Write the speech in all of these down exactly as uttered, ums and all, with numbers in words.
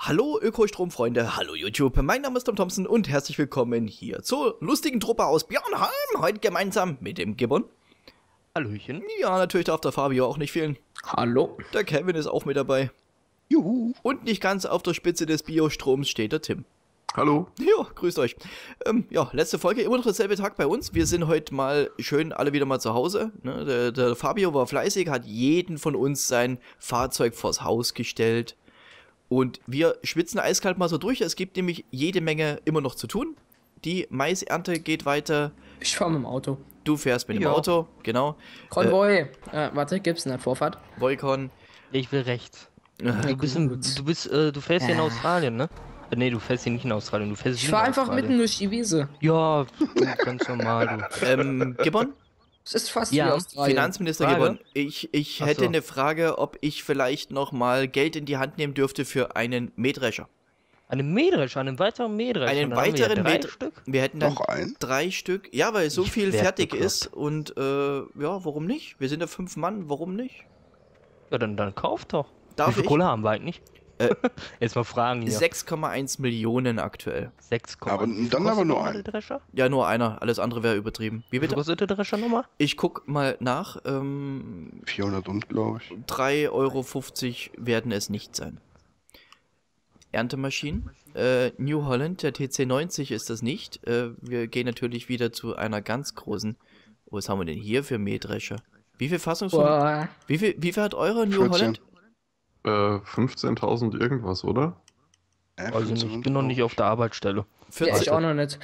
Hallo Ökostromfreunde, hallo YouTube, mein Name ist Tom Thompson und herzlich willkommen hier zur lustigen Truppe aus Björnheim, heute gemeinsam mit dem Gibbon. Hallöchen. Ja, natürlich darf der Fabio auch nicht fehlen. Hallo. Der Kevin ist auch mit dabei. Juhu. Und nicht ganz auf der Spitze des Biostroms steht der Tim. Hallo. Ja, grüßt euch. Ähm, ja, letzte Folge, immer noch derselbe Tag bei uns. Wir sind heute mal schön alle wieder mal zu Hause. Ne, der, der Fabio war fleißig, hat jeden von uns sein Fahrzeug vors Haus gestellt. Und wir schwitzen eiskalt mal so durch. Es gibt nämlich jede Menge immer noch zu tun. Die Maisernte geht weiter. Ich fahr mit dem Auto. Du fährst mit dem Ja. Auto, genau. Konvoi. Äh, äh, warte, gibt's eine Vorfahrt? Volcon. Ich will rechts. Ja, Du bist, in, du bist, äh, du fährst hier in Ja. Australien, ne? Äh, nee, du fährst hier nicht in Australien, du fährst Ich in fahr einfach Australien. mitten durch die Wiese. Ja, du, ganz normal, du. Ähm, Gibbon? Es ist fast Ja, wie Australien. Finanzminister Frage? Gibbon. Ich, ich Ach hätte so. eine Frage, ob ich vielleicht noch mal Geld in die Hand nehmen dürfte für einen Mähdrescher. Eine Mähdrescher, einen weiteren Mähdrescher. Einen Dann haben wir ja weiteren drei Mähdrescher. Stück. Wir hätten dann Noch ein? drei Stück. Ja, weil so Ich viel werd fertig bekloppt. ist und äh, ja, warum nicht? Wir sind ja fünf Mann, warum nicht? Ja, dann, dann kauf doch. Wie Darf viel ich? Kohle haben wir eigentlich? Äh, Jetzt mal fragen hier. sechs Komma eins Millionen aktuell. sechs Aber Wie viel dann kostet aber nur nochmal ein. der Drescher? Ja, nur einer. Alles andere wäre übertrieben. Wie Wie viel bitte? kostet der Drescher nochmal? Ich guck mal nach. Ähm, vierhundert und, glaube ich. drei Euro fünfzig werden es nicht sein. Erntemaschinen. Äh, New Holland, der T C neunzig ist das nicht. Äh, wir gehen natürlich wieder zu einer ganz großen. Was haben wir denn hier für Mähdrescher? Wie viel Fassungsvermögen? Boah. Wie viel, wie viel hat eure New vierzehn. Holland? Äh, fünfzehntausend irgendwas, oder? äh, Also nicht, fünfzehn ich bin noch nicht auf der Arbeitsstelle. Ja, ich auch noch nicht.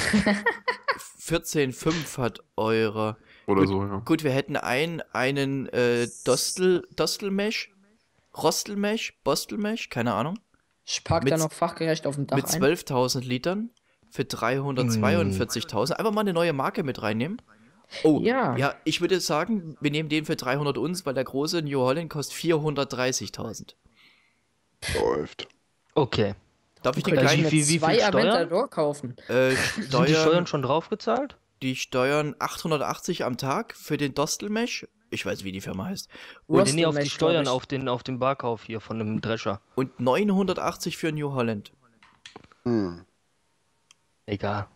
vierzehn Komma fünf hat eure. Oder Gut. so, ja. Gut, wir hätten einen, einen äh, Dostel, Dostelmesh, Rostelmesh, Bostelmesh, keine Ahnung, Ich park Mit- da noch fachgerecht auf dem Dach mit ein. zwölftausend Litern für dreihundertzweiundvierzigtausend. Einfach mal eine neue Marke mit reinnehmen. Oh, Ja. ja, ich würde sagen, wir nehmen den für dreihundert uns, weil der große New Holland kostet vierhundertdreißigtausend. läuft. Okay. Darf ich den Könnte ich gleich, mir wie- wie viel zwei Steuern? Aventador kaufen. äh, Sind die Steuern, Steuern schon draufgezahlt? die Steuern achthundertachtzig am Tag für den Dostelmesh? Ich weiß, wie die Firma heißt. Oder Rustelmesh, nee, auf die glaub Steuern, ich. auf den, auf den Barkauf hier von dem Drescher. Und neunhundertachtzig für New Holland. Hm. Egal.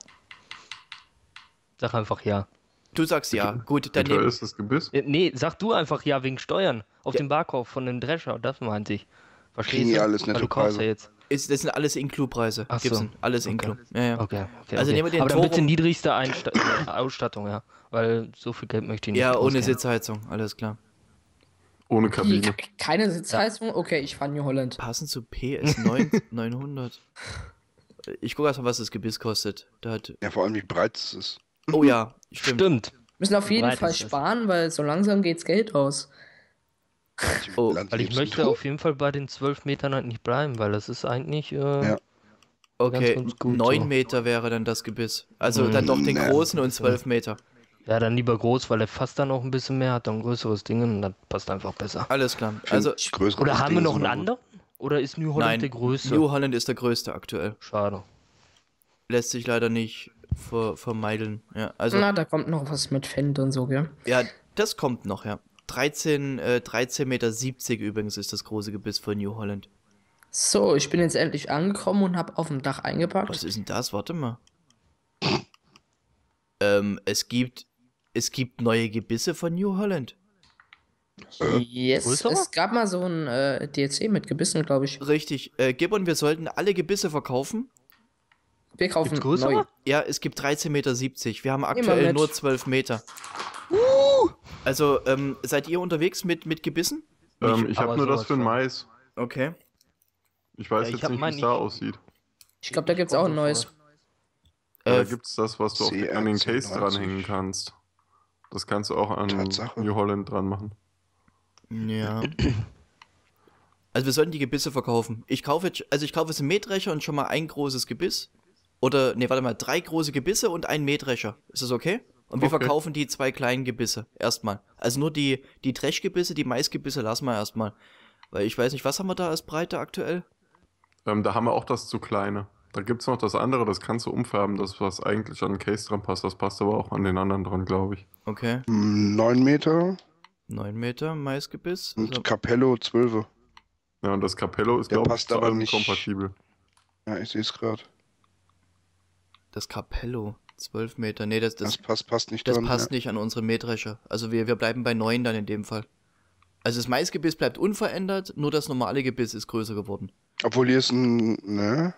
Sag einfach ja. Du sagst ja. Gut, dann Wie teuer nehmen. ist das Gebiss? Äh, Nee, sag du einfach ja wegen Steuern. Auf Ja. den Barkauf von dem Drescher, das meinte ich. Verstehst Kriegen du? ja alles Weil du kaufst Nettopreise. ja jetzt. Ist, das sind alles Inklu-Preise. Ach so. Gibson. Alles Okay. Inklu. Ja, ja. Okay, okay. Also okay. nehmen wir den Aber dann bitte Torum- niedrigste Einsta äh, Ausstattung, ja. Weil so viel Geld möchte ich nicht Ja, ohne ausgeben. Sitzheizung. Alles klar. Ohne Die, Kabine. keine Sitzheizung? Okay, ich fahr New Holland. Passend zu P S neun neunhundert. Ich gucke erstmal, was das Gebiss kostet. Da hat. Ja, vor allem wie breit es ist. Oh ja, stimmt. Stimmt. Müssen auf jeden Breit Fall ist das. sparen, weil so langsam geht's Geld aus. Oh, Land Weil ich lebst möchte du? auf jeden Fall bei den zwölf Metern halt nicht bleiben, weil das ist eigentlich. Äh, Ja. Okay, ganz, ganz gut neun so. Meter wäre dann das Gebiss. Also Mhm. dann doch den Ja. großen und zwölf Meter. Ja, dann lieber groß, weil er fast dann auch ein bisschen mehr hat, dann ein größeres Ding und dann passt einfach besser. Alles klar. Ich Also, find, größere Oder haben wir Dinge noch sind einen immer gut. anderen? Oder ist New Holland nein, der größte? New Holland ist der größte aktuell. Schade. Lässt sich leider nicht ver vermeiden. Ja, also, Na, da kommt noch was mit Fendt und so, gell? ja, das kommt noch, ja. dreizehn, äh, dreizehn Meter siebzig übrigens ist das große Gebiss von New Holland. So, ich bin jetzt endlich angekommen und hab auf dem Dach eingepackt. Was ist denn das? Warte mal. ähm, es gibt, es gibt neue Gebisse von New Holland. Yes, Größere? es gab mal so ein äh, D L C mit Gebissen, glaube ich. Richtig. Äh, Gibbon, wir sollten alle Gebisse verkaufen. Wir kaufen Gibt's größere? neu. Ja, es gibt dreizehn Meter siebzig. Wir haben mal aktuell mit. nur zwölf Meter. Also, ähm, seid ihr unterwegs mit, mit Gebissen? Ähm, ich aber habe nur das sowas für den schon. Mais. Okay. Ich weiß Ja, ich jetzt hab nicht, wie mein es da nicht. aussieht. Ich glaube, da gibt's auch ein neues. Da Äh, gibt es das, was du auf, C R an den Case zweiundneunzig. dranhängen kannst. Das kannst du auch an Tatsache. New Holland dran machen. Ja. Also wir sollten die Gebisse verkaufen. Ich kaufe jetzt, also ich kaufe jetzt einen Mähdrescher und schon mal ein großes Gebiss. Oder, nee, warte mal, drei große Gebisse und einen Mähdrescher. Ist das okay? Und wir Okay. verkaufen die zwei kleinen Gebisse erstmal. Also nur die, die Dreschgebisse, die Maisgebisse lassen wir erstmal. Weil ich weiß nicht, was haben wir da als Breite aktuell? Ähm, da haben wir auch das zu kleine. Da gibt es noch das andere, das kannst du umfärben, das was eigentlich an den Case dran passt. Das passt aber auch an den anderen dran, glaube ich. Okay. Hm, neun Meter neun Meter Maisgebiss. und Also, Capello zwölf. Ja, und das Capello ist, Der glaube ich, passt zu aber allem nicht. kompatibel. Ja, ich sehe es gerade. Das Capello, zwölf Meter. Nee, das, Das das, passt, passt nicht das dran. passt ja. nicht an unsere Mähdrescher. Also wir, wir bleiben bei neun dann in dem Fall. Also das Maisgebiss bleibt unverändert, nur das normale Gebiss ist größer geworden. Obwohl hier ist ein. Ne?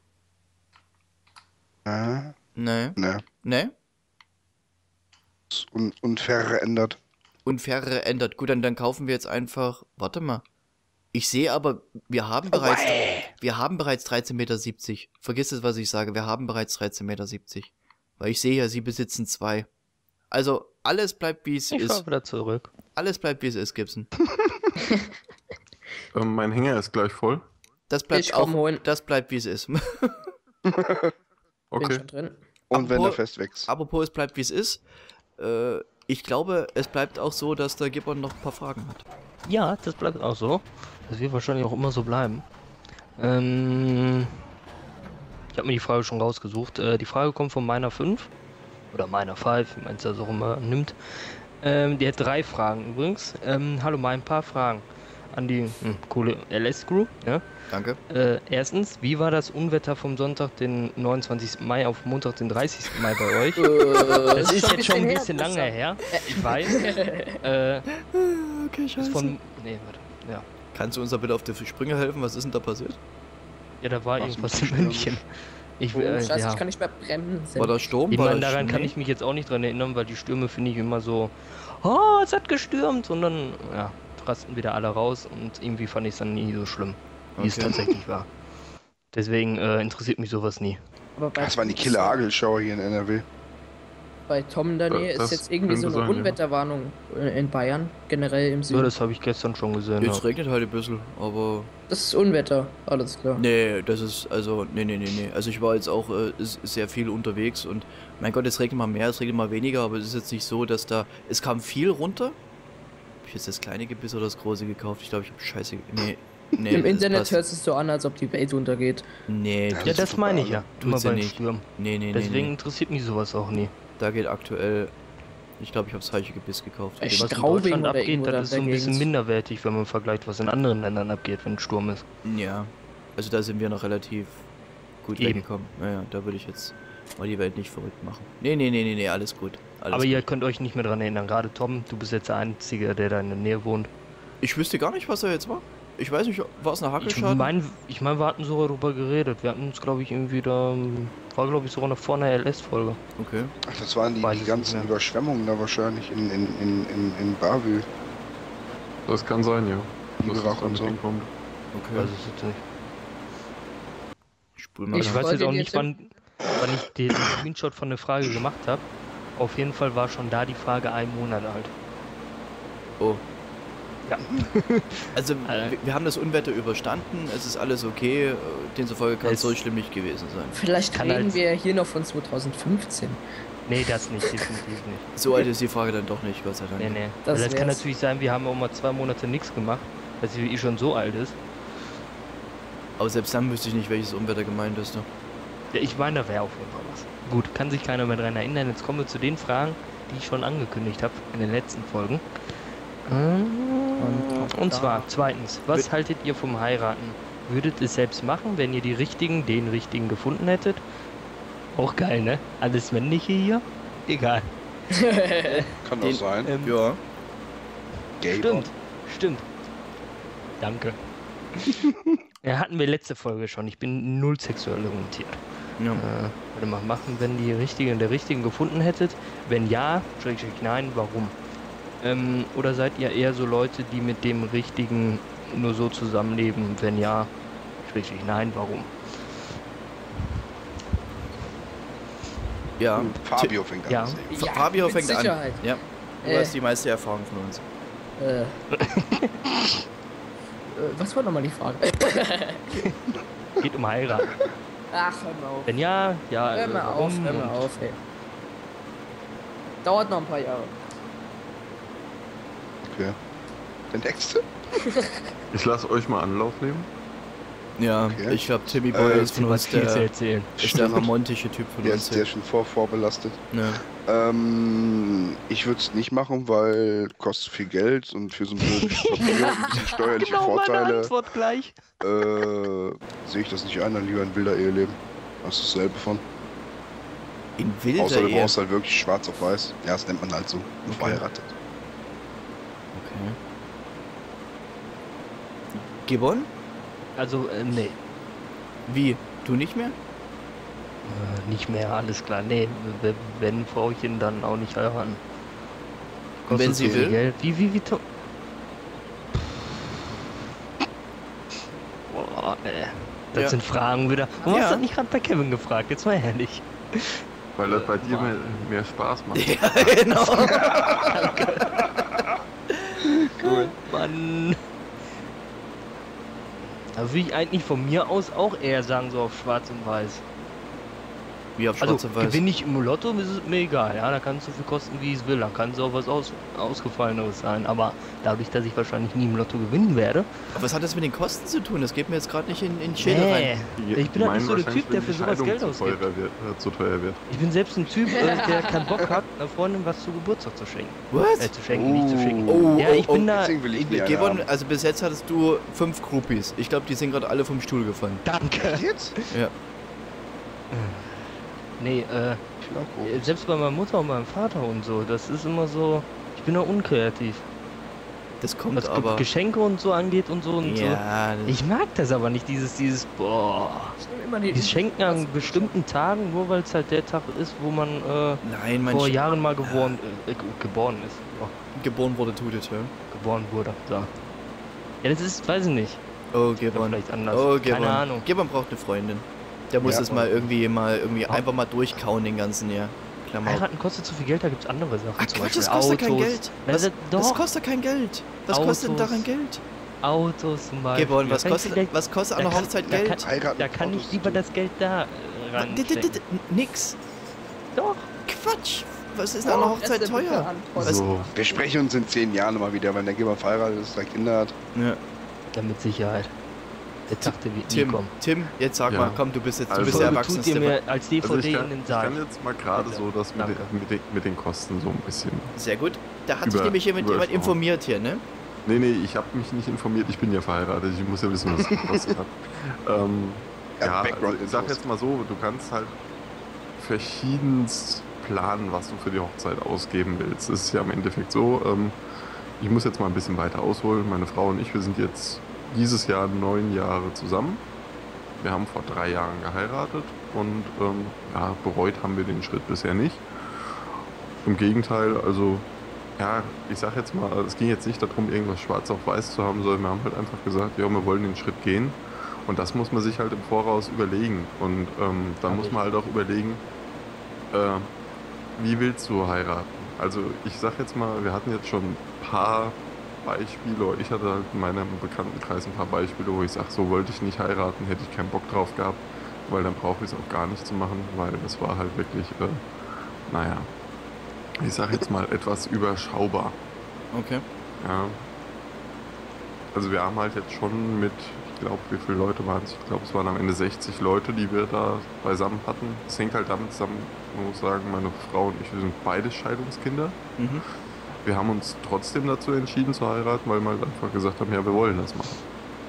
Ne? Ne? Ne. Ne? Ist un unverändert. Unfairere ändert. Gut, dann, dann kaufen wir jetzt einfach. Warte mal. Ich sehe aber, wir haben bereits. Wir haben bereits dreizehn Meter siebzig. Vergiss es, was ich sage. Wir haben bereits dreizehn Meter siebzig. Weil ich sehe ja, sie besitzen zwei. Also, alles bleibt wie es Ich ist. fahr wieder zurück. Alles bleibt wie es ist, Gibson. Ähm, mein Hänger ist gleich voll. Das bleibt Ich auch. komm holen. Das bleibt wie es ist. Bin Okay. schon drin. Und wenn Apropos- er fest wächst. Apropos, es bleibt wie es ist. Äh, ich glaube, es bleibt auch so, dass der Gibbon noch ein paar Fragen hat. Ja, das bleibt auch so. Das wird wahrscheinlich auch immer so bleiben. Ähm, ich habe mir die Frage schon rausgesucht. Äh, die Frage kommt von meiner fünf. Oder meiner fünf, wie man es das auch immer nimmt. Ähm, die hat drei Fragen übrigens. Ähm, hallo, mal ein paar Fragen an die hm, coole L S-Crew. Ja? Danke. Äh, erstens, wie war das Unwetter vom Sonntag, den neunundzwanzigsten Mai auf Montag, den dreißigsten Mai bei euch? Das ist jetzt schon ein bisschen lange her. Ich weiß. Äh, Okay, ist von. Nee, warte. Ja. Kannst du uns da bitte auf die Sprünge helfen? Was ist denn da passiert? Ja, da war Was irgendwas mit in München. Ich, Oh, äh, Scheiße, ja. ich kann nicht mehr bremsen. War da Sturm? Ich War meine, da daran kann Schnee? ich mich jetzt auch nicht dran erinnern, weil die Stürme finde ich immer so, oh, es hat gestürmt, und dann, ja, rasten wieder alle raus und irgendwie fand ich es dann nie so schlimm, wie es Okay. tatsächlich war. Deswegen äh, interessiert mich sowas nie. Aber bei, Das war die Killer-Hagelschauer hier in N R W. bei Tom in der Nähe Das ist jetzt irgendwie so könnte eine sein, ja. Unwetterwarnung äh, in Bayern, generell im So, Süden. das habe ich gestern schon gesehen. Es Ja. regnet halt ein bisschen, aber. Das ist Unwetter, alles klar. Nee, das ist, also, nee, nee, nee, nee. Also ich war jetzt auch äh, s- sehr viel unterwegs und, mein Gott, es regnet mal mehr, es regnet mal weniger, aber es ist jetzt nicht so, dass da, es kam viel runter. Hab ich jetzt das kleine Gebiss oder das große gekauft? Ich glaube, ich habe scheiße, nee, nee. Im das Internet passt. hört es so an, als ob die Welt untergeht. Nee, Ja, Ja, tut- das meine ich ja. Tut's Immer ja beim nicht. Stürmen. nee, nee, nee, Deswegen nee. interessiert mich sowas auch nie. Da geht aktuell, ich glaube, ich habe das falsche Gebiss gekauft. Echt? Was in Straubing Deutschland oder abgeht, irgendwo da das ist so in ein der bisschen Gegend. minderwertig, wenn man vergleicht, was in anderen Ländern abgeht, wenn ein Sturm ist. Ja, also da sind wir noch relativ gut Eben. weggekommen. Naja, da würde ich jetzt mal die Welt nicht verrückt machen. Nee, nee, nee, nee, nee, alles gut. Alles Aber gut. ihr könnt euch nicht mehr dran erinnern. Gerade Tom, du bist jetzt der Einzige, der da in der Nähe wohnt. Ich wüsste gar nicht, was da jetzt war. Ich weiß nicht, war es eine Ich Hackelschaden? meine, ich mein, wir hatten sogar darüber geredet. Wir hatten uns, glaube ich, irgendwie da. War, glaube ich, sogar noch vor einer L S-Folge. Okay. Ach, das waren die, Weiß die es ganzen nicht mehr. Überschwemmungen da wahrscheinlich in, in, in, in, in Bavü. Das kann sein, ja. Die Dass es Bewachung damit so. hinkommt. Okay. Weiß es jetzt nicht. Ich spul mal Ich Ich nach. weiß jetzt folge auch dir, nicht, wann, wann ich den Screenshot von der Frage gemacht habe. Auf jeden Fall war schon da die Frage ein Monat alt. Oh. Ja. Also, Äh. wir, wir haben das Unwetter überstanden, es ist alles okay, äh, demzufolge kann es Es- so schlimm nicht gewesen sein. Vielleicht Kann reden halt- wir hier noch von zweitausendfünfzehn. Nee, das nicht, definitiv nicht. So alt ist die Frage dann doch nicht, Gott sei Dank. Nee, nee. Das Das, das kann wär's. natürlich sein, wir haben auch mal zwei Monate nichts gemacht, weil sie eh schon so alt ist. Aber selbst dann wüsste ich nicht, welches Unwetter gemeint ist. Ne? Ja, ich meine, da wäre auf jeden Fall was. Gut, kann sich keiner mehr dran erinnern. Jetzt kommen wir zu den Fragen, die ich schon angekündigt habe in den letzten Folgen. Und, und zwar, zweitens, was Mit- haltet ihr vom Heiraten? Würdet es selbst machen, wenn ihr die richtigen, den richtigen gefunden hättet? Auch geil, ne? Alles Männliche hier? Egal. Kann Den- doch sein. Ähm, Ja. Gay Stimmt, stimmt. Danke. Ja, hatten wir letzte Folge schon. Ich bin null sexuell orientiert. ja. Äh, warte mal, machen, wenn die richtigen der richtigen gefunden hättet? Wenn ja, Schrägstrich nein, warum? Ähm, oder seid ihr eher so Leute, die mit dem richtigen nur so zusammenleben? Wenn ja, Schrägstrich nein, warum? Ja. Fabio fängt an. Ja. das Leben. Fa- Fabio mit fängt Sicherheit. an. Ja. Du Äh. hast die meiste Erfahrung von uns. Äh. Äh, Was war nochmal die Frage? Geht um heiraten. Ach, hör mal auf. Wenn ja, ja, Hör äh, mal auf, warum? hör mal Und- auf, ey. Dauert noch ein paar Jahre. Okay. Der nächste? Ich lasse euch mal Anlauf nehmen. Ja, Okay. ich glaube, Timmy Boy Äh, ist von Was uns viel zu der, erzählen. ist der romantische Typ von Der uns. ist, der ist schon vor, vorbelastet. Ja. Ähm, ich würde es nicht machen, weil kostet viel Geld und für so ein blödes Papier und ein bisschen steuerliche Genau meine Vorteile Antwort gleich. äh, sehe ich das nicht ein, dann lieber in wilder Ehe leben. Hast du dasselbe von? In wilder Außer du Ehe. brauchst halt wirklich schwarz auf weiß. Ja, das nennt man halt so. Nur Okay. verheiratet. Okay. Gibbon? Also, äh, nee. Wie? Du nicht mehr? Äh, nicht mehr, alles klar. Nee, w- wenn Frauchen, dann auch nicht heiraten. Und wenn Kostet sie so viel will? Geld. Wie, wie, wie to- Boah, ey. Das Ja. sind Fragen wieder. Warum Ja. hast du das nicht gerade bei Kevin gefragt? Jetzt mal ehrlich. Weil das bei dir Mann. mehr, mehr Spaß macht. Ja, genau. Cool. Mann. Da würde ich eigentlich von mir aus auch eher sagen, so auf schwarz und weiß. Wie auf Also, schwarz und weiß. gewinne ich im Lotto, ist es mir egal. Ja, da kann es so viel kosten, wie es will. Da kann es auch was aus, Ausgefalleneres sein. Aber dadurch, dass ich wahrscheinlich nie im Lotto gewinnen werde. Aber was hat das mit den Kosten zu tun? Das geht mir jetzt gerade nicht in, in die Schädel rein. Nee, ich bin halt nicht so der Typ, der für sowas Geld zu ausgibt. teuer wird, äh, zu teuer wird. Ich bin selbst ein Typ, äh, der keinen Bock hat, einer Freundin was zu Geburtstag zu schenken. Was? Äh, zu schenken, nicht zu schicken. Oh, Ja, ich oh, bin oh, da. Deswegen will ich nie eine Gibbon, haben. also bis jetzt hattest du fünf Groupies. Ich glaube, die sind gerade alle vom Stuhl gefallen. Danke. Jetzt? Ja. Nee, äh, Ich will auch groß. selbst bei meiner Mutter und meinem Vater und so, das ist immer so. Ich bin da unkreativ. Das kommt Was Ge- aber. Geschenke und so angeht und so und so. Ja, das- Ich mag das aber nicht, dieses, dieses, boah. Ich nehm immer die. Die schenken an bestimmten Tagen, nur weil es halt der Tag ist, wo man äh, nein, mein vor Sch Jahren mal geboren, äh, ge- geboren ist. Oh, geboren wurde, tut es, ja. geboren wurde. So. Ja, das ist, weiß ich nicht. Oh, Oder Gibbon. vielleicht anders. Oh, Gibbon. Keine Ahnung. Gibbon braucht eine Freundin. Der muss Ja, das mal irgendwie mal irgendwie Ja. einfach mal durchkauen den ganzen Jahr. Klammer. auf. Heiraten kostet zu viel Geld, da gibt es andere Sachen. Ach zum Quatsch, Beispiel das kostet kein Autos. Geld. Na, Was, das- das doch. kostet kein Geld. Was kostet denn Autos. daran Geld? Autos zum Beispiel. Gibbon, was Kann ich kostet, vielleicht- was kostet da an der kann- Hochzeit da Geld? kann- Heiraten Da mit kann Autos ich zu lieber tun. das Geld da äh, D- d- d- ranstecken. d- Nix. Doch. Quatsch. Was ist denn an der Hochzeit teuer? Was- So, Wir sprechen uns in zehn Jahren mal wieder, wenn der Geber verheiratet ist, drei Kinder hat. Ja. Ja, mit Sicherheit. Der Tag, der wird nie Tim, kommen. Tim, jetzt sag Ja. mal, komm, du bist jetzt, du Also- bist So der tut Erwachsene. ihr mir als D V also D ich in kann, den ich Sarg. kann jetzt mal gerade Bitte. so das mit Danke. den, mit, den, mit den Kosten so ein bisschen. Sehr gut. Da hat sich Über- nämlich jemand, jemand überschauen. informiert hier, ne? Nee, nee, ich habe mich nicht informiert, ich bin ja verheiratet, ich muss ja wissen, was es gekostet hat. Ähm, Ja, ja, Background also ich sag Infos. jetzt mal so, du kannst halt verschiedenst planen, was du für die Hochzeit ausgeben willst. Es ist ja im Endeffekt so, ähm, ich muss jetzt mal ein bisschen weiter ausholen. Meine Frau und ich, wir sind jetzt dieses Jahr neun Jahre zusammen. Wir haben vor drei Jahren geheiratet und ähm, ja, bereut haben wir den Schritt bisher nicht. Im Gegenteil, also ja, ich sag jetzt mal, es ging jetzt nicht darum, irgendwas schwarz auf weiß zu haben, sondern wir haben halt einfach gesagt, ja, wir wollen den Schritt gehen. Und das muss man sich halt im Voraus überlegen. Und ähm, dann muss man halt auch überlegen, äh, wie willst du heiraten? Also ich sag jetzt mal, wir hatten jetzt schon ein paar Beispiele, oder ich hatte halt in meinem Bekanntenkreis ein paar Beispiele, wo ich sage, so wollte ich nicht heiraten, hätte ich keinen Bock drauf gehabt, weil dann brauche ich es auch gar nicht zu machen, weil das war halt wirklich, äh, naja, ich sag jetzt mal etwas überschaubar. Okay. Ja. Also wir haben halt jetzt schon mit, ich glaube, wie viele Leute waren es? Ich glaube, es waren am Ende sechzig Leute, die wir da beisammen hatten. Es hängt halt damit zusammen, man muss sagen, meine Frau und ich, wir sind beide Scheidungskinder. Mhm. Wir haben uns trotzdem dazu entschieden zu heiraten, weil wir halt einfach gesagt haben, ja, wir wollen das machen.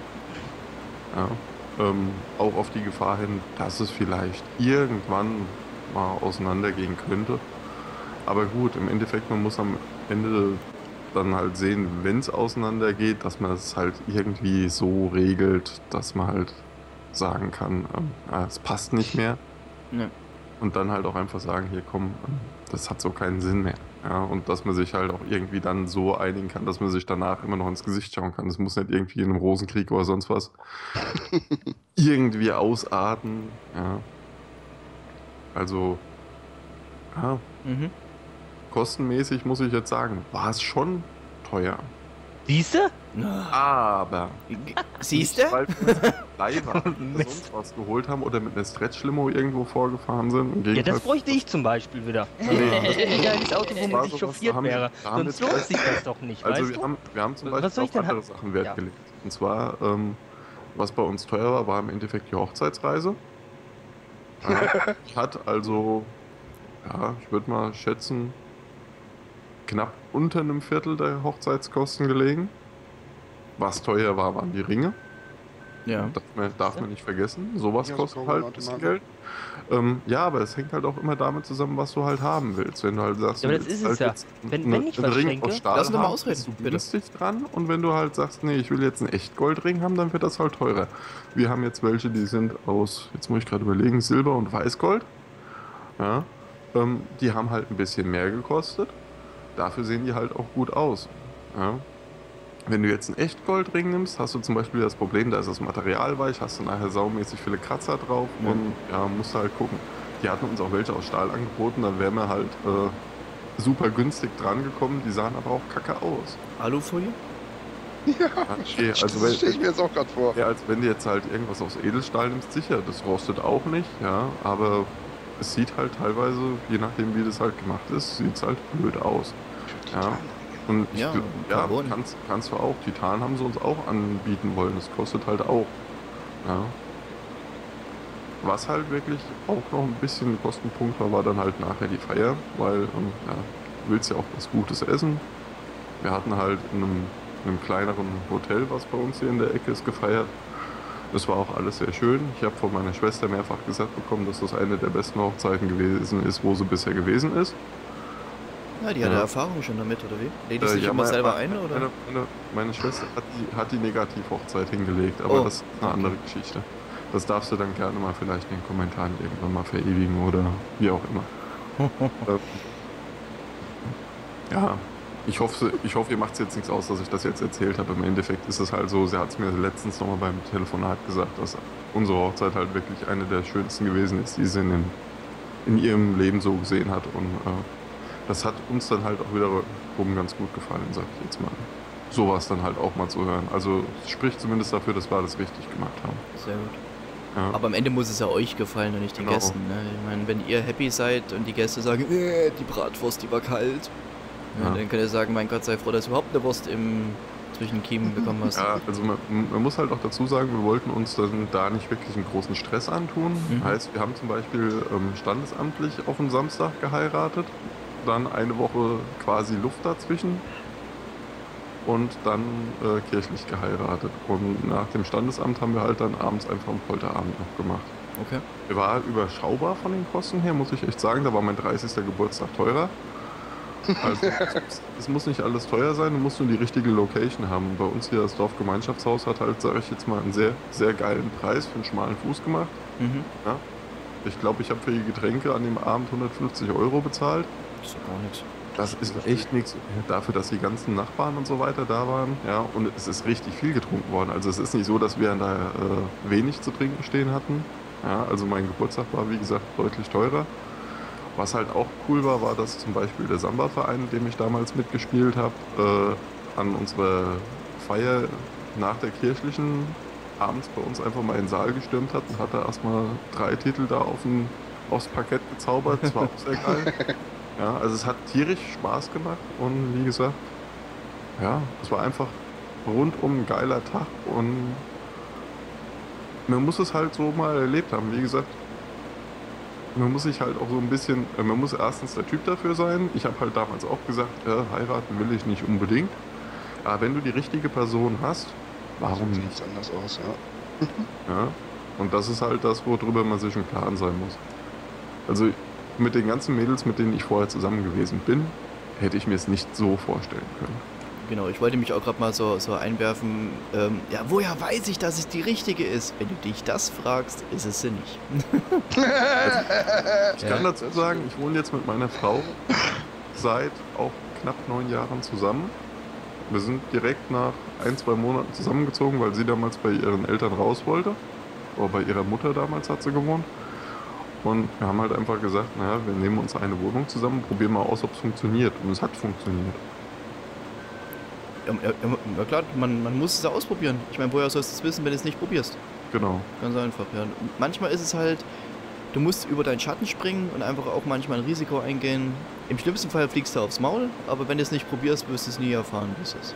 Ja. Ähm, auch auf die Gefahr hin, dass es vielleicht irgendwann mal auseinandergehen könnte. Aber gut, im Endeffekt, man muss am Ende dann halt sehen, wenn es auseinandergeht, dass man es halt irgendwie so regelt, dass man halt sagen kann, ähm, ja, es passt nicht mehr. Ja. Und dann halt auch einfach sagen, hier komm, ähm, das hat so keinen Sinn mehr. Ja, und dass man sich halt auch irgendwie dann so einigen kann, dass man sich danach immer noch ins Gesicht schauen kann. Das muss nicht irgendwie in einem Rosenkrieg oder sonst was irgendwie ausarten. Ja. Also, ja, Mhm. kostenmäßig muss ich jetzt sagen, war es schon teuer. Siehste? Aber Siehst nicht, du? weil wir uns Leihwagen oder Mist. sonst was geholt haben oder mit einer Stretch-Limo irgendwo vorgefahren sind. Im Ja, Gegenteil, das bräuchte ich zum Beispiel wieder. Nee. Das ist ein geiles Auto, wo war man sich sowas, chauffiert da haben wir- wäre. da haben Sonst wir- lohnt sich das doch nicht, Also weißt wir du? haben, wir haben zum Was Beispiel soll ich auf denn andere ha- Sachen Wert Ja. gelegt. Und zwar, ähm, was bei uns teuer war, war im Endeffekt die Hochzeitsreise. Ja, die hat also ja, ich würde mal schätzen, knapp unter einem Viertel der Hochzeitskosten gelegen. Was teuer war, waren die Ringe. Ja. Das man, darf man nicht vergessen. Sowas Ja, so kostet halt ein bisschen Geld. Pokémon-Automaten. Ähm, ja, aber es hängt halt auch immer damit zusammen, was du halt haben willst. Wenn du halt sagst, Ja, aber du das willst ist es halt ja. jetzt Wenn- eine- wenn ich einen was Ring schenke- aus Stahl Lass uns doch mal haben, ausreden, bist du bitte. günstig dran. Und wenn du halt sagst, nee, ich will jetzt einen Echtgoldring haben, dann wird das halt teurer. Wir haben jetzt welche, die sind aus, jetzt muss ich gerade überlegen, Silber und Weißgold. Ja, ähm, die haben halt ein bisschen mehr gekostet. Dafür sehen die halt auch gut aus. Ja. Wenn du jetzt einen Echtgoldring nimmst, hast du zum Beispiel das Problem, da ist das Material weich, hast du nachher saumäßig viele Kratzer drauf Ja. und ja, musst du halt gucken. Die hatten uns auch welche aus Stahl angeboten, dann wären wir halt äh, super günstig dran gekommen, die sahen aber auch kacke aus. Alufolie? Ja, Okay, das also wenn, stelle ich mir jetzt auch gerade vor. ja, als wenn du jetzt halt irgendwas aus Edelstahl nimmst, sicher, das rostet auch nicht, ja, aber es sieht halt teilweise, je nachdem wie das halt gemacht ist, sieht es halt blöd aus. Ja. Und ich, Ja, gl- ja, Carbon. kannst, kannst du auch. Titan haben sie uns auch anbieten wollen. Das kostet halt auch. Ja. Was halt wirklich auch noch ein bisschen ein Kostenpunkt war, war dann halt nachher die Feier, weil ähm, ja, du willst ja auch was Gutes essen. Wir hatten halt in einem, in einem kleineren Hotel, was bei uns hier in der Ecke ist, gefeiert. Das war auch alles sehr schön. Ich habe von meiner Schwester mehrfach gesagt bekommen, dass das eine der besten Hochzeiten gewesen ist, wo sie bisher gewesen ist. Ja, die hatte Ja. Erfahrung schon damit, oder wie? Lädt die Äh, sich ja, immer meine- selber meine, ein, oder? Meine, meine, meine Schwester hat die, hat die Negativhochzeit hingelegt, aber Oh, das ist eine andere Geschichte. Das darfst du dann gerne mal vielleicht in den Kommentaren irgendwann mal verewigen oder wie auch immer. ähm, ja, ich hoffe, ich hoffe, ihr macht es jetzt nichts aus, dass ich das jetzt erzählt habe. Im Endeffekt ist es halt so, sie hat es mir letztens nochmal beim Telefonat gesagt, dass unsere Hochzeit halt wirklich eine der schönsten gewesen ist, die sie in, in ihrem Leben so gesehen hat. Und äh, das hat uns dann halt auch wiederum ganz gut gefallen, sag ich jetzt mal. Sowas dann halt auch mal zu hören. Also es spricht zumindest dafür, dass wir das richtig gemacht haben. Sehr gut. Ja. Aber am Ende muss es ja euch gefallen und nicht den Genau. Gästen. Ne? Ich meine, wenn ihr happy seid und die Gäste sagen, äh, die Bratwurst, die war kalt, ja. Ja. dann könnt ihr sagen, mein Gott, sei froh, dass du überhaupt eine Wurst im zwischen den Kiemen bekommen hast. Ja, also man, man muss halt auch dazu sagen, wir wollten uns dann da nicht wirklich einen großen Stress antun. Mhm. Heißt, wir haben zum Beispiel ähm, standesamtlich auf den Samstag geheiratet, dann eine Woche quasi Luft dazwischen und dann äh, kirchlich geheiratet. Und nach dem Standesamt haben wir halt dann abends einfach einen Polterabend noch gemacht. Okay. Der war überschaubar von den Kosten her, muss ich echt sagen. Da war mein dreißigster Geburtstag teurer. Also es, es muss nicht alles teuer sein, du musst nur die richtige Location haben. Bei uns hier das Dorfgemeinschaftshaus hat halt, sage ich jetzt mal, einen sehr, sehr geilen Preis für einen schmalen Fuß gemacht. Mhm. Ja. Ich glaube, ich habe für die Getränke an dem Abend hundertfünfzig Euro bezahlt. Das ist doch gar nichts. Das ist echt nichts dafür, dass die ganzen Nachbarn und so weiter da waren. Ja, und es ist richtig viel getrunken worden. Also es ist nicht so, dass wir da äh, wenig zu trinken stehen hatten. Ja, also mein Geburtstag war, wie gesagt, deutlich teurer. Was halt auch cool war, war, dass zum Beispiel der Samba-Verein, in dem ich damals mitgespielt habe, äh, an unserer Feier nach der kirchlichen abends bei uns einfach mal in den Saal gestürmt hat und hat da erstmal drei Titel da auf den, aufs Parkett gezaubert. Das war auch sehr geil. Ja, also es hat tierisch Spaß gemacht und wie gesagt, ja, es war einfach rundum ein geiler Tag und man muss es halt so mal erlebt haben. Wie gesagt, man muss sich halt auch so ein bisschen, äh, man muss erstens der Typ dafür sein. Ich habe halt damals auch gesagt, ja, heiraten will ich nicht unbedingt. Aber wenn du die richtige Person hast, warum Sieht nicht? anders aus, ja. Ja? Und das ist halt das, worüber man sich im Klaren sein muss. Also mit den ganzen Mädels, mit denen ich vorher zusammen gewesen bin, hätte ich mir es nicht so vorstellen können. Genau, ich wollte mich auch gerade mal so, so einwerfen, ähm, ja, woher weiß ich, dass es die richtige ist? Wenn du dich das fragst, ist es sie nicht. Ich kann dazu sagen, ich wohne jetzt mit meiner Frau seit auch knapp neun Jahren zusammen. Wir sind direkt nach ein, zwei Monaten zusammengezogen, weil sie damals bei ihren Eltern raus wollte. Oder bei ihrer Mutter damals hat sie gewohnt. Und wir haben halt einfach gesagt, naja, wir nehmen uns eine Wohnung zusammen, probieren mal aus, ob es funktioniert. Und es hat funktioniert. Ja, ja, ja klar, man, man muss es ja ausprobieren. Ich meine, woher sollst du es wissen, wenn du es nicht probierst? Genau. Ganz einfach, ja. Manchmal ist es halt, du musst über deinen Schatten springen und einfach auch manchmal ein Risiko eingehen. Im schlimmsten Fall fliegst du aufs Maul, aber wenn du es nicht probierst, wirst du es nie erfahren, wie es ist.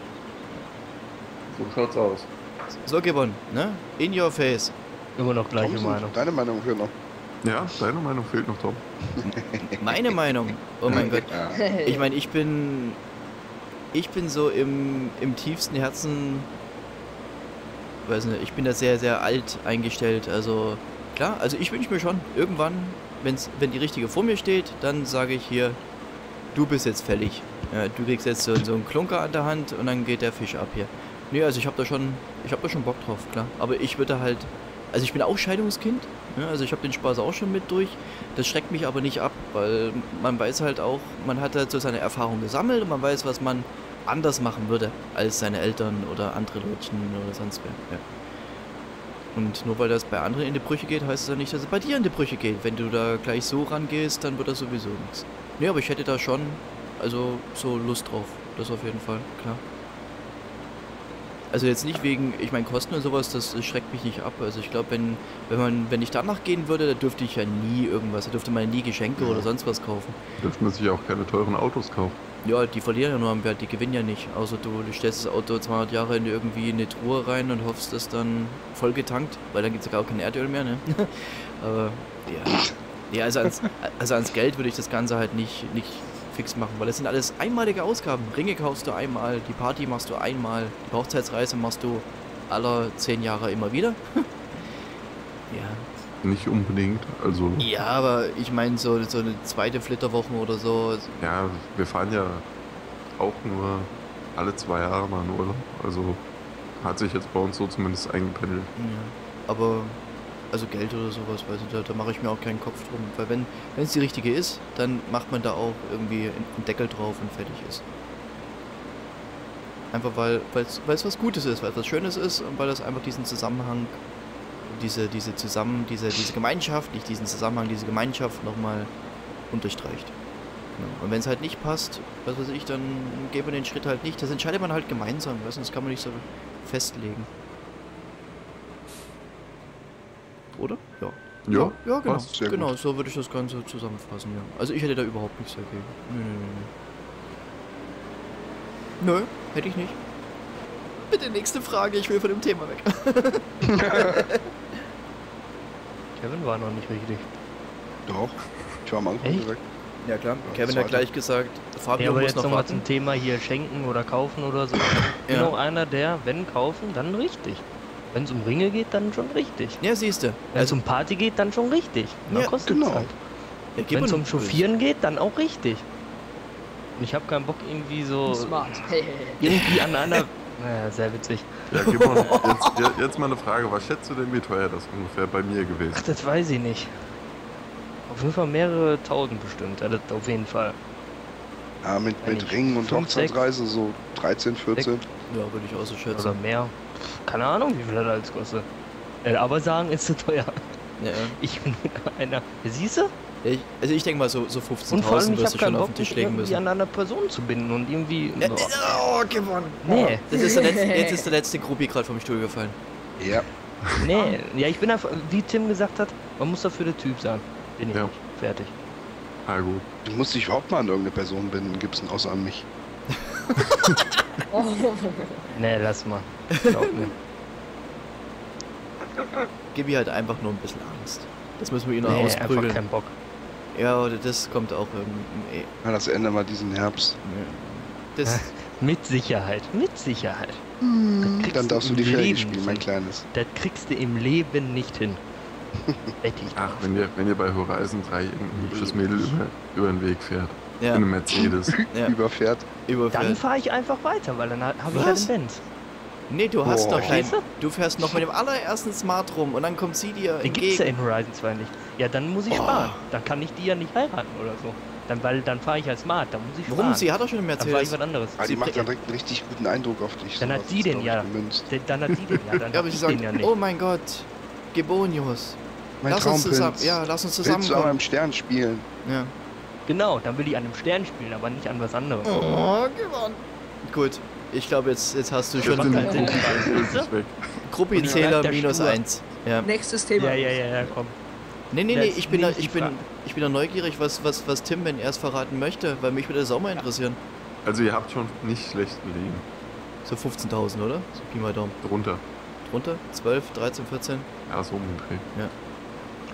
So schaut's aus. So gewonnen, ne? In your face. Immer noch gleiche Thompson, Meinung. Deine Meinung für noch. Ja, deine Meinung fehlt noch, Tom. Meine Meinung. Oh mein Gott. Ja. Ich meine, ich bin. Ich bin so im, im tiefsten Herzen. Weiß nicht, ich bin da sehr, sehr alt eingestellt. Also, klar, also ich wünsche mir schon, irgendwann, wenn's, wenn die richtige vor mir steht, dann sage ich hier, du bist jetzt fällig. Ja, du kriegst jetzt so, so einen Klunker an der Hand und dann geht der Fisch ab hier. Nee, also ich habe da schon, ich habe da schon Bock drauf, klar. Aber ich würde halt, also ich bin auch Scheidungskind, ja, also ich habe den Spaß auch schon mit durch. Das schreckt mich aber nicht ab, weil man weiß halt auch, man hat halt so seine Erfahrung gesammelt und man weiß, was man anders machen würde als seine Eltern oder andere Leutchen oder sonst wer. Ja. Und nur weil das bei anderen in die Brüche geht, heißt es ja nicht, dass es bei dir in die Brüche geht. Wenn du da gleich so rangehst, dann wird das sowieso nichts. Nee, aber ich hätte da schon, also so Lust drauf. Das auf jeden Fall, klar. Also jetzt nicht wegen, ich meine Kosten und sowas, das, das schreckt mich nicht ab. Also ich glaube, wenn, wenn man, wenn ich danach gehen würde, dann dürfte ich ja nie irgendwas, da dürfte man nie Geschenke oder sonst was kaufen. Dürfte man sich auch keine teuren Autos kaufen. Ja, die verlieren ja nur am Wert, die gewinnen ja nicht. Außer du, du stellst das Auto zweihundert Jahre in irgendwie eine Truhe rein und hoffst, dass dann voll getankt, weil dann gibt es ja gar kein Erdöl mehr, ne? Aber ja. Ja, also ans, also ans Geld würde ich das Ganze halt nicht, nicht fix machen, weil das sind alles einmalige Ausgaben. Ringe kaufst du einmal, die Party machst du einmal, die Hochzeitsreise machst du alle zehn Jahre immer wieder. Ja. Nicht unbedingt, also... Ja, aber ich meine so, so eine zweite Flitterwoche oder so. Ja, wir fahren ja auch nur alle zwei Jahre mal in Urlaub, also hat sich jetzt bei uns so zumindest eingependelt. Ja, aber... Also Geld oder sowas, weiß ich, da, da mache ich mir auch keinen Kopf drum. Weil wenn wenn es die richtige ist, dann macht man da auch irgendwie einen Deckel drauf und fertig ist. Einfach weil es was Gutes ist, weil es was Schönes ist und weil das einfach diesen Zusammenhang, diese, diese zusammen, diese, diese Gemeinschaft, nicht diesen Zusammenhang, diese Gemeinschaft nochmal unterstreicht. Ja. Und wenn es halt nicht passt, was weiß ich, dann geht man den Schritt halt nicht. Das entscheidet man halt gemeinsam, weißt du, das kann man nicht so festlegen. Oder? Ja. Ja, ja, genau. passt sehr Genau, gut. so würde ich das Ganze zusammenfassen, ja. Also ich hätte da überhaupt nichts dagegen. Nö, nö, nö. Nö, hätte ich nicht. Bitte nächste Frage, ich will von dem Thema weg. Kevin war noch nicht richtig. Doch, ich war am Anfang Echt? direkt. Ja klar, Ja, Kevin das hat war gleich gesagt, Fabio Ja, aber muss jetzt noch nochmal warten. zum Thema hier schenken oder kaufen oder so. Ich bin Ja. auch einer, der, wenn kaufen, dann richtig. Wenn es um Ringe geht, dann schon richtig. Ja, siehst du. Wenn es Also, um Party geht, dann schon richtig. Dann Ja, kostet es genau. halt. ja, gib Wenn es mir um einen Chauffieren geht, dann auch richtig. Und ich habe keinen Bock irgendwie so Smart. irgendwie an einer... Naja, sehr witzig. Ja, gib mal, jetzt, jetzt- jetzt mal eine Frage, was schätzt du denn, wie teuer das ungefähr bei mir gewesen? Ach, das weiß ich nicht. Auf jeden Fall mehrere tausend bestimmt. Ja, das auf jeden Fall. Ja, mit, mit Eigentlich Ringen und fünf, sechs. Hochzeitsreise so dreizehn, vierzehn. Ja, würde ich auch so schätzen. Oder mehr. Keine Ahnung, wie viel das alles kostet. Äh, Aber sagen ist zu teuer. Ja, ja. Ich bin einer. Siehst du? Ja, ich, also ich denke mal so, so Und vor allem, fünfzehntausend ich wirst habe du schon keinen auf Bock, den Tisch mich legen irgendwie müssen. an einer Person zu binden und irgendwie. Ja, Boah. oh, gewonnen. Nee, Das ist der letzte, jetzt ist der letzte Gruppi gerade vom Stuhl gefallen. Ja, nee. Ja, ich bin einfach, wie Tim gesagt hat, man muss dafür der Typ sein. Bin ich Ja. nicht. Fertig. Ah gut. du musst dich überhaupt mal an irgendeine Person binden, Gibson, außer an mich. Oh. Nee, lass mal. Glaub mir. Gib ihr halt einfach nur ein bisschen Angst. Das müssen wir ihr noch Nee, einfach ausprügeln. keinen Bock. Ja, oder das kommt auch irgendwie. Ja, das ändern wir diesen Herbst. Das, Mit Sicherheit. Mit Sicherheit. kriegst Dann darfst du im die Feige Leben spielen, nicht mein hin. Kleines. Das kriegst du im Leben nicht hin. Wette ich Ach, drauf. wenn ihr, wenn ihr bei Horizon drei irgendein hübsches Mädel über, über den Weg fährt. ja, In einem Mercedes. ja, Überfährt. Dann überfällt. fahre ich einfach weiter, weil dann habe ich ja Was? den Benz. Nee, du hast Boah. doch kein. Verstehst du? Du fährst noch mit dem allerersten Smart rum und dann kommt sie dir Den gibt's ja entgegen. in Horizon zwei nicht. Ja, dann muss ich Oh. sparen. Dann kann ich die ja nicht heiraten oder so. Dann, weil dann fahre ich als Smart, dann muss ich sparen. Warum? Sie hat doch schon einen Dann fahre ich Mercedes. was anderes. Ah, die Sie macht bringt- dann direkt einen richtig guten Eindruck auf dich. Dann So hat was sie ist, den glaub ich, ja. gemünzt. Dann hat die den ja, dann Ja, hab aber ich sie sagen, den ja nicht. oh mein Gott, Gebonius. Mein Lass uns zusammen, Traumprinz. ja, lass uns Willst du an zusammenkommen. einem Stern spielen? Ja. Genau, dann will ich an einem Stern spielen, aber nicht an was anderem. Oh, gewonnen. Gut, ich glaube, jetzt, jetzt hast du schon macht den keinen Sinn. Wirklich weg. Gruppi-Zähler Der minus Stur. eins. Ja. Nächstes Thema. Ja, ja, ja, ja, komm. Nee, nee, Das nee, ist ich bin, da, nicht die ich, bin, Frage. ich bin da neugierig, was, was, was Tim, wenn er es verraten möchte, weil mich würde das auch mal interessieren. Also ihr habt schon nicht schlecht gelegen. So fünfzehntausend, oder? So Pi mal Daumen. Drunter. Drunter? zwölf, dreizehn, vierzehn? Ja, so um den Dreh.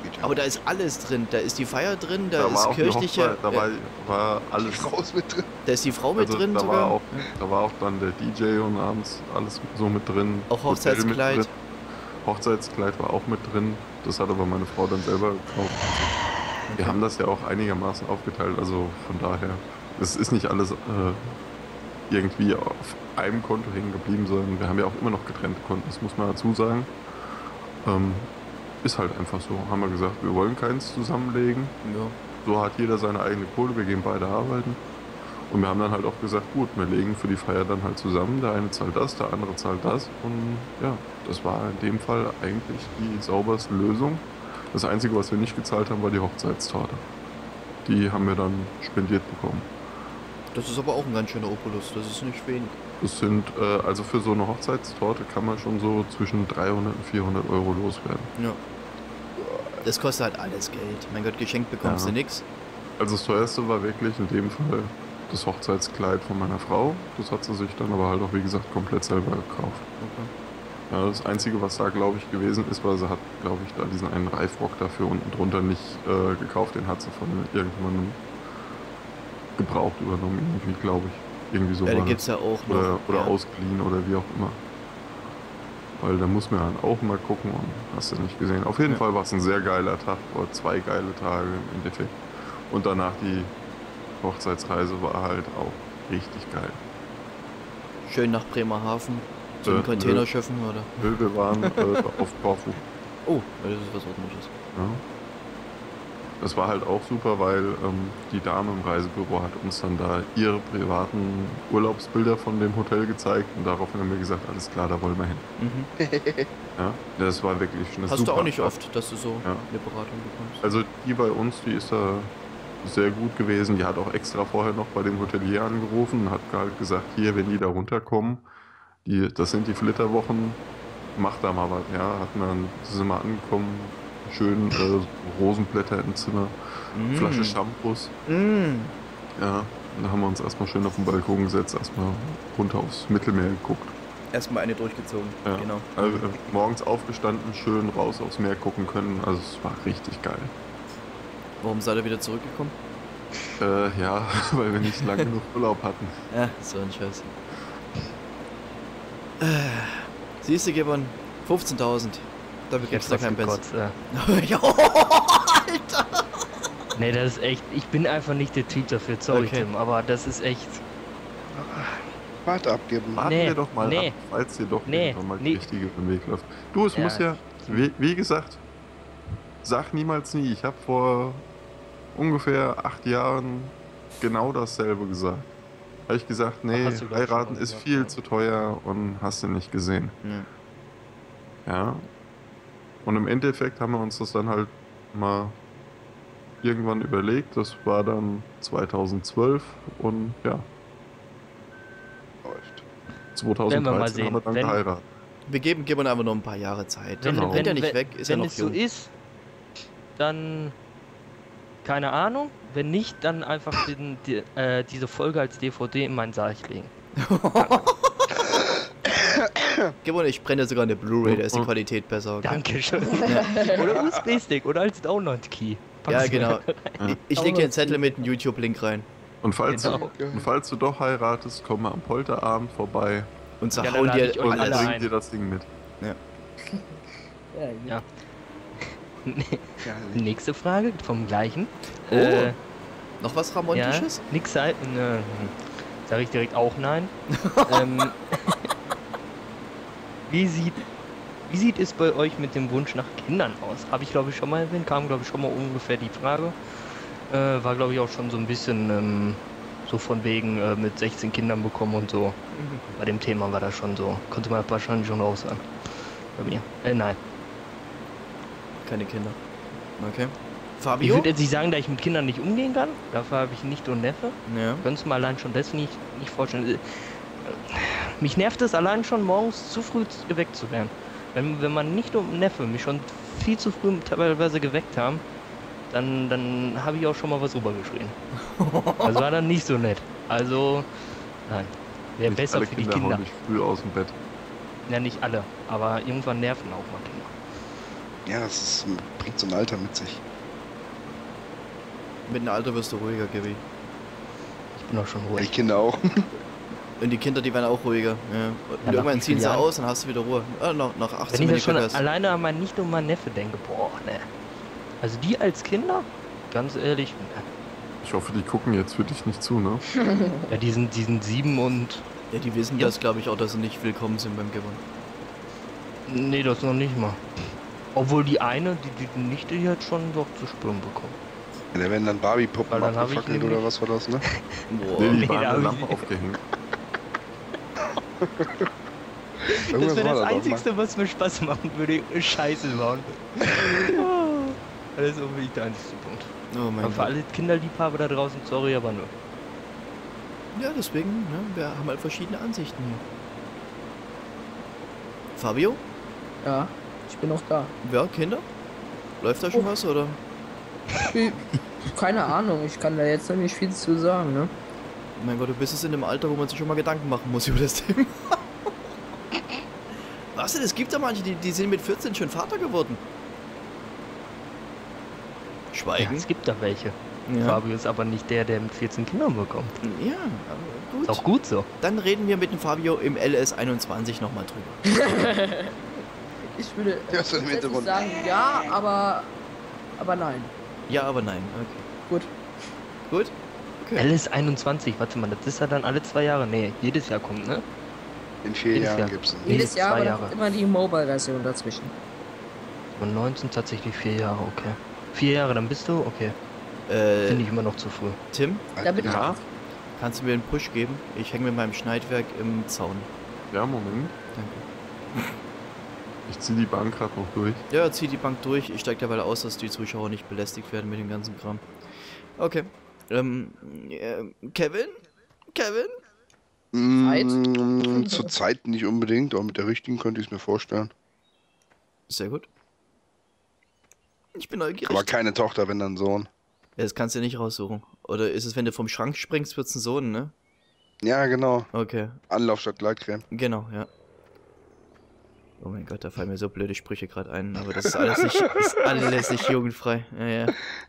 Geht ja Aber da ist alles drin. Da ist die Feier drin, da, Da war ist auch die kirchliche. Hochzeit, da war, äh, war die alles. Frau ist mit drin. da ist die Frau mit Also drin da sogar. war, auch, da war auch dann der D J und abends alles so mit drin. Auch Hotel mit Hochzeitskleid. drin. Hochzeitskleid war auch mit drin. Das hat aber meine Frau dann selber gekauft. Wir haben das ja auch einigermaßen aufgeteilt, also von daher. Es ist nicht alles äh, irgendwie auf einem Konto hängen geblieben, sondern wir haben ja auch immer noch getrennte Konten, das muss man dazu sagen. Ähm, ist halt einfach so. Haben wir gesagt, wir wollen keins zusammenlegen. Ja. So hat jeder seine eigene Kohle, wir gehen beide arbeiten. Und wir haben dann halt auch gesagt, gut, wir legen für die Feier dann halt zusammen. Der eine zahlt das, der andere zahlt das. Und ja, das war in dem Fall eigentlich die sauberste Lösung. Das Einzige, was wir nicht gezahlt haben, war die Hochzeitstorte. Die haben wir dann spendiert bekommen. Das ist aber auch ein ganz schöner Opulus. Das ist nicht wenig. Das sind, äh, also für so eine Hochzeitstorte kann man schon so zwischen dreihundert und vierhundert Euro loswerden. Ja. Das kostet halt alles Geld. Mein Gott, geschenkt bekommst Ja. du nix. Also das teuerste war wirklich in dem Fall das Hochzeitskleid von meiner Frau. Das hat sie sich dann aber halt auch, wie gesagt, komplett selber gekauft. Okay. Ja, das Einzige, was da, glaube ich, gewesen ist, weil sie hat, glaube ich, da diesen einen Reifrock dafür unten drunter nicht äh, gekauft. Den hat sie von irgendjemandem gebraucht übernommen, irgendwie, glaube ich. Irgendwie so Ja, war den das. gibt's ja auch noch. Oder, oder ja. ausgeliehen oder wie auch immer. Weil da muss man dann auch mal gucken und hast du nicht gesehen. Auf jeden Ja. Fall war es ein sehr geiler Tag, oder zwei geile Tage im Endeffekt. Und danach die Hochzeitsreise war halt auch richtig geil. Schön nach Bremerhaven. Zu Äh, den Containerschiffen, oder? Nö, wir waren äh, auf Korfu. Oh, das ist was Ordentliches. Ja. Das war halt auch super, weil ähm, die Dame im Reisebüro hat uns dann da ihre privaten Urlaubsbilder von dem Hotel gezeigt und daraufhin haben wir gesagt, alles klar, da wollen wir hin. Mhm. Ja, das war wirklich eine Hast super du auch nicht Sache. oft, dass du so Ja. eine Beratung bekommst? Also die bei uns, die ist da sehr gut gewesen. Die hat auch extra vorher noch bei dem Hotelier angerufen und hat halt gesagt, hier, wenn die da runterkommen, die, das sind die Flitterwochen, mach da mal was. Ja, hatten dann, sind wir angekommen, schön äh, Rosenblätter im Zimmer, Mm. Flasche Shampoos. Mm. Ja, und da haben wir uns erstmal schön auf den Balkon gesetzt, erstmal runter aufs Mittelmeer geguckt. Erstmal eine durchgezogen. Ja. Genau. Also, äh, morgens aufgestanden, schön raus aufs Meer gucken können. Also es war richtig geil. Warum seid ihr wieder zurückgekommen? Äh, ja, weil wir nicht lange genug Urlaub hatten. Ja, so ein Scheiß. Äh, siehst du, Gibbon? fünfzehntausend. Dafür gibt's da keinen Benz. Ja, Alter! Nee, das ist echt. Ich bin einfach nicht der Typ dafür, sorry Okay. Tim, aber das ist echt. Warte abgeben. Warten Nee, wir doch mal nee. ab, falls dir doch Nee, irgendwann mal die nee. richtige im Weg läuft. Du, es Ja. muss ja, wie, wie gesagt, sag niemals nie. Ich habe vor ungefähr acht Jahren genau dasselbe gesagt. Habe ich gesagt, nee, hast du, glaub ich, schon heiraten mal ist gesagt, viel ja. zu teuer und hast du nicht gesehen. Ja. Ja. Und im Endeffekt haben wir uns das dann halt mal irgendwann überlegt. Das war dann zweitausendzwölf und ja, Läuft. Werden wir mal zweitausenddreizehn haben wir sehen. dann Wenn- geheiratet. Wir geben Gibbon einfach noch ein paar Jahre Zeit. Wenn, Genau. wenn, Rennt er nicht wenn, weg, ist er wenn noch es so jung. ist, dann keine Ahnung. Wenn nicht, dann einfach den, die, äh, diese Folge als D V D in meinen Sarg legen. Gibbon, ich brenne sogar eine Blu-ray, da ist die Mhm. Qualität besser. Okay? Dankeschön. Oder U S B-Stick oder als Download-Key. Ja, Pack's genau. mir. Ich, ich leg dir einen Zettel mit einem YouTube-Link rein. Und falls, Genau. du, und falls du doch heiratest, komm mal am Polterabend vorbei Und Ja, dann zerhauen lade ich dir euch und alle alles. bring ein. dir das Ding mit. Ja. Nächste Frage vom gleichen. Oh, Äh, noch was ja, Romantisches? nix sein. Ne, sag ich direkt auch nein. ähm, wie sieht wie sieht es bei euch mit dem Wunsch nach Kindern aus? Habe ich glaube ich schon mal erwähnt, kam glaube ich schon mal ungefähr die Frage. Äh, war glaube ich auch schon so ein bisschen ähm, so von wegen äh, mit sechzehn Kindern bekommen und so. Bei dem Thema war das schon so. Konnte man wahrscheinlich schon raus sagen. Bei mir. Äh, nein. Keine Kinder. Okay. Ich Fabio? würde jetzt nicht sagen, dass ich mit Kindern nicht umgehen kann. Dafür habe ich nicht und Neffe. Ja. Könntest du mir allein schon das nicht, nicht vorstellen. Äh, Mich nervt es allein schon, morgens zu früh geweckt zu werden. Wenn, wenn man nicht und Neffe mich schon viel zu früh teilweise geweckt haben, dann, dann habe ich auch schon mal was rübergeschrien. Das war dann nicht so nett. Also, nein. Wäre Nicht besser alle für die Kinder hauen Kinder. dich früh aus dem Bett. Ja, nicht alle. Aber irgendwann nerven auch mal Kinder. Ja, das ist, bringt so ein Alter mit sich. Mit dem Alter wirst du ruhiger, Gabi. Ich bin auch schon Ja, ruhig. die Kinder auch. Und die Kinder, die werden auch ruhiger. Ja. Und Ja, nach irgendwann wie ziehen vielen sie Jahren? aus, dann hast du wieder Ruhe. Ah, nach, nach achtzehn, Wenn ich wenn jetzt die schon Glück hast. alleine an meinen Nichte und meinen Neffe denke, boah, ne. Also die als Kinder, ganz ehrlich, ne. Ich hoffe, die gucken jetzt für dich nicht zu, ne? Ja, die sind, die sind sieben und... Ja, die wissen Ja. das, glaube ich, auch, dass sie nicht willkommen sind beim Gewinn. Nee, das noch nicht mal. Obwohl die eine, die, die Nichte, die hat schon doch zu spüren bekommen. Ja, da werden dann Barbie-Puppen Weil dann hab ich abgefackelt nämlich- oder was war das, ne? Boah. Nee, die Nee, da waren hab an ich Lampen nicht. aufgehängt. Irgendwas das wäre war das doch mal. Einzigste, was mir Spaß machen würde, Scheiße bauen. Das ist unbedingt der einzige Punkt. Oh mein Aber für Gott. alle Kinderliebhaber da draußen, sorry, aber nur. Ja, deswegen, ne, wir haben halt verschiedene Ansichten hier. Fabio? Ja, ich bin auch da. Ja, Kinder? Läuft da schon Oh. was, oder? Keine Ahnung, ich kann da jetzt noch nicht viel zu sagen, ne? Mein Gott, du bist jetzt in einem Alter, wo man sich schon mal Gedanken machen muss über das Thema. Was denn? Es gibt ja manche, die, die sind mit vierzehn schon Vater geworden. Ja, Schweigen? es gibt da welche. Ja, Fabio ist aber nicht der, der mit vierzehn Kindern bekommt. ja, aber Ist gut. auch gut so. Dann reden wir mit dem Fabio im L S einundzwanzig nochmal drüber. Ich würde Ja, ist im grundsätzlich Hintergrund. sagen, ja, aber aber nein. Ja, aber nein. Okay. Gut. Gut? Okay. L S einundzwanzig, warte mal, das ist ja dann alle zwei Jahre. Nee, jedes Jahr kommt, ne? In vier Jedes Jahren Jahr. gibt's ihn. Nee, Jedes Jahr, zwei aber Jahre. dann immer die Mobile-Version dazwischen. Und neunzehn tatsächlich vier Jahre, okay. Vier Jahre, dann bist du? Okay. Äh, Finde ich immer noch zu früh. Tim, Da bin ich Ja, auch. kannst du mir einen Push geben? Ich hänge mit meinem Schneidwerk im Zaun. ja, Moment. Danke. Ich ziehe die Bank gerade noch durch. Ja, zieh die Bank durch. Ich steig dabei aus, dass die Zuschauer nicht belästigt werden mit dem ganzen Kram. Okay. Ähm, äh, Kevin? Kevin? Mm, zur Zeit nicht unbedingt, aber mit der richtigen könnte ich es mir vorstellen. Sehr gut. Ich bin neugierig. Aber keine Tochter, wenn dann Sohn. Ja, das kannst du ja nicht raussuchen. Oder ist es, wenn du vom Schrank springst, wird's ein Sohn, ne? Ja, genau. Okay, Anlauf statt Gleitcreme. genau, ja. Oh mein Gott, da fallen mir so blöde Sprüche gerade ein, aber das ist alles nicht, ist alles nicht jugendfrei. Ja, ja.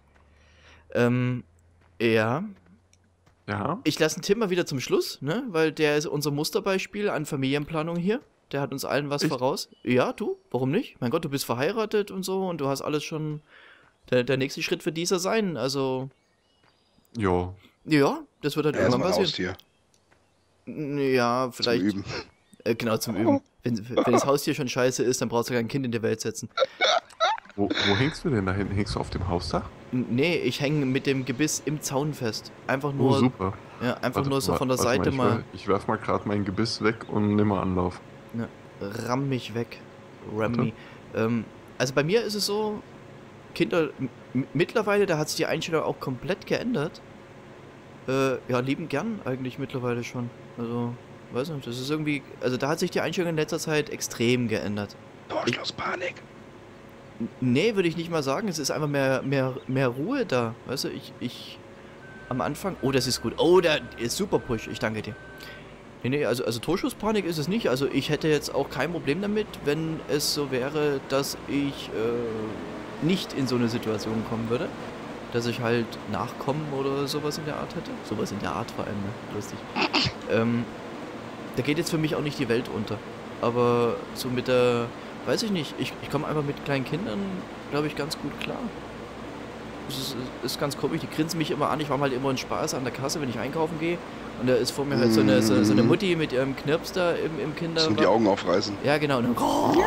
Ähm, ja. Ja, Ich lasse den Tim mal wieder zum Schluss, ne? Weil der ist unser Musterbeispiel an Familienplanung hier. Der hat uns allen was Ich? voraus. Ja, du? Warum nicht? Mein Gott, du bist verheiratet und so und du hast alles schon. Der, der nächste Schritt wird dieser sein. Also, jo. ja, das wird halt irgendwann Erstmal passieren. Haustier. N- Ja, Zum vielleicht. Üben. Äh, genau, zum Üben. Wenn, wenn das Haustier schon scheiße ist, dann brauchst du kein Kind in die Welt setzen. Wo, wo hängst du denn da hinten? Hängst du auf dem Hausdach? N- Nee, ich hänge mit dem Gebiss im Zaun fest. Einfach Oh, nur, super. ja, einfach Warte, nur so wa- von der warte Seite ich mal. wer- Ich werf mal gerade mein Gebiss weg und nimm mal Anlauf. Ramm mich weg. Ram Warte. me. Ähm, also bei mir ist es so, Kinder, m- mittlerweile, da hat sich die Einstellung auch komplett geändert. Äh, ja, lieben gern eigentlich mittlerweile schon. Also, weiß nicht, das ist irgendwie, also da hat sich die Einstellung in letzter Zeit extrem geändert. Torschlusspanik. N- Nee, würde ich nicht mal sagen, es ist einfach mehr, mehr, mehr Ruhe da. Weißt du, ich, ich, am Anfang, oh, das ist gut. Oh, der ist super Push, ich danke dir. Nee, nee, also, also Torschusspanik ist es nicht. Also ich hätte jetzt auch kein Problem damit, wenn es so wäre, dass ich äh, nicht in so eine Situation kommen würde. Dass ich halt nachkommen oder sowas in der Art hätte. Sowas in der Art vor allem, ne? Lustig. Ähm, da geht jetzt für mich auch nicht die Welt unter. Aber so mit der, weiß ich nicht, ich, ich komme einfach mit kleinen Kindern, glaube ich, ganz gut klar. Das ist, ist ganz komisch, die grinsen mich immer an. Ich mache halt immer einen Spaß an der Kasse, wenn ich einkaufen gehe. Und da ist vor mir halt so eine, so, so eine Mutti mit ihrem Knirps da im, im Kinder. So die Augen aufreißen. Ja, genau. Und dann,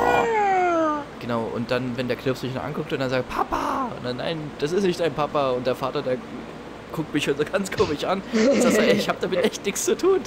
genau, und dann, wenn der Knirps mich noch anguckt und dann sagt, Papa! Und dann, nein, das ist nicht dein Papa. Und der Vater, der guckt mich schon so ganz komisch an. Und sagt so, ey, ich hab damit echt nichts zu tun.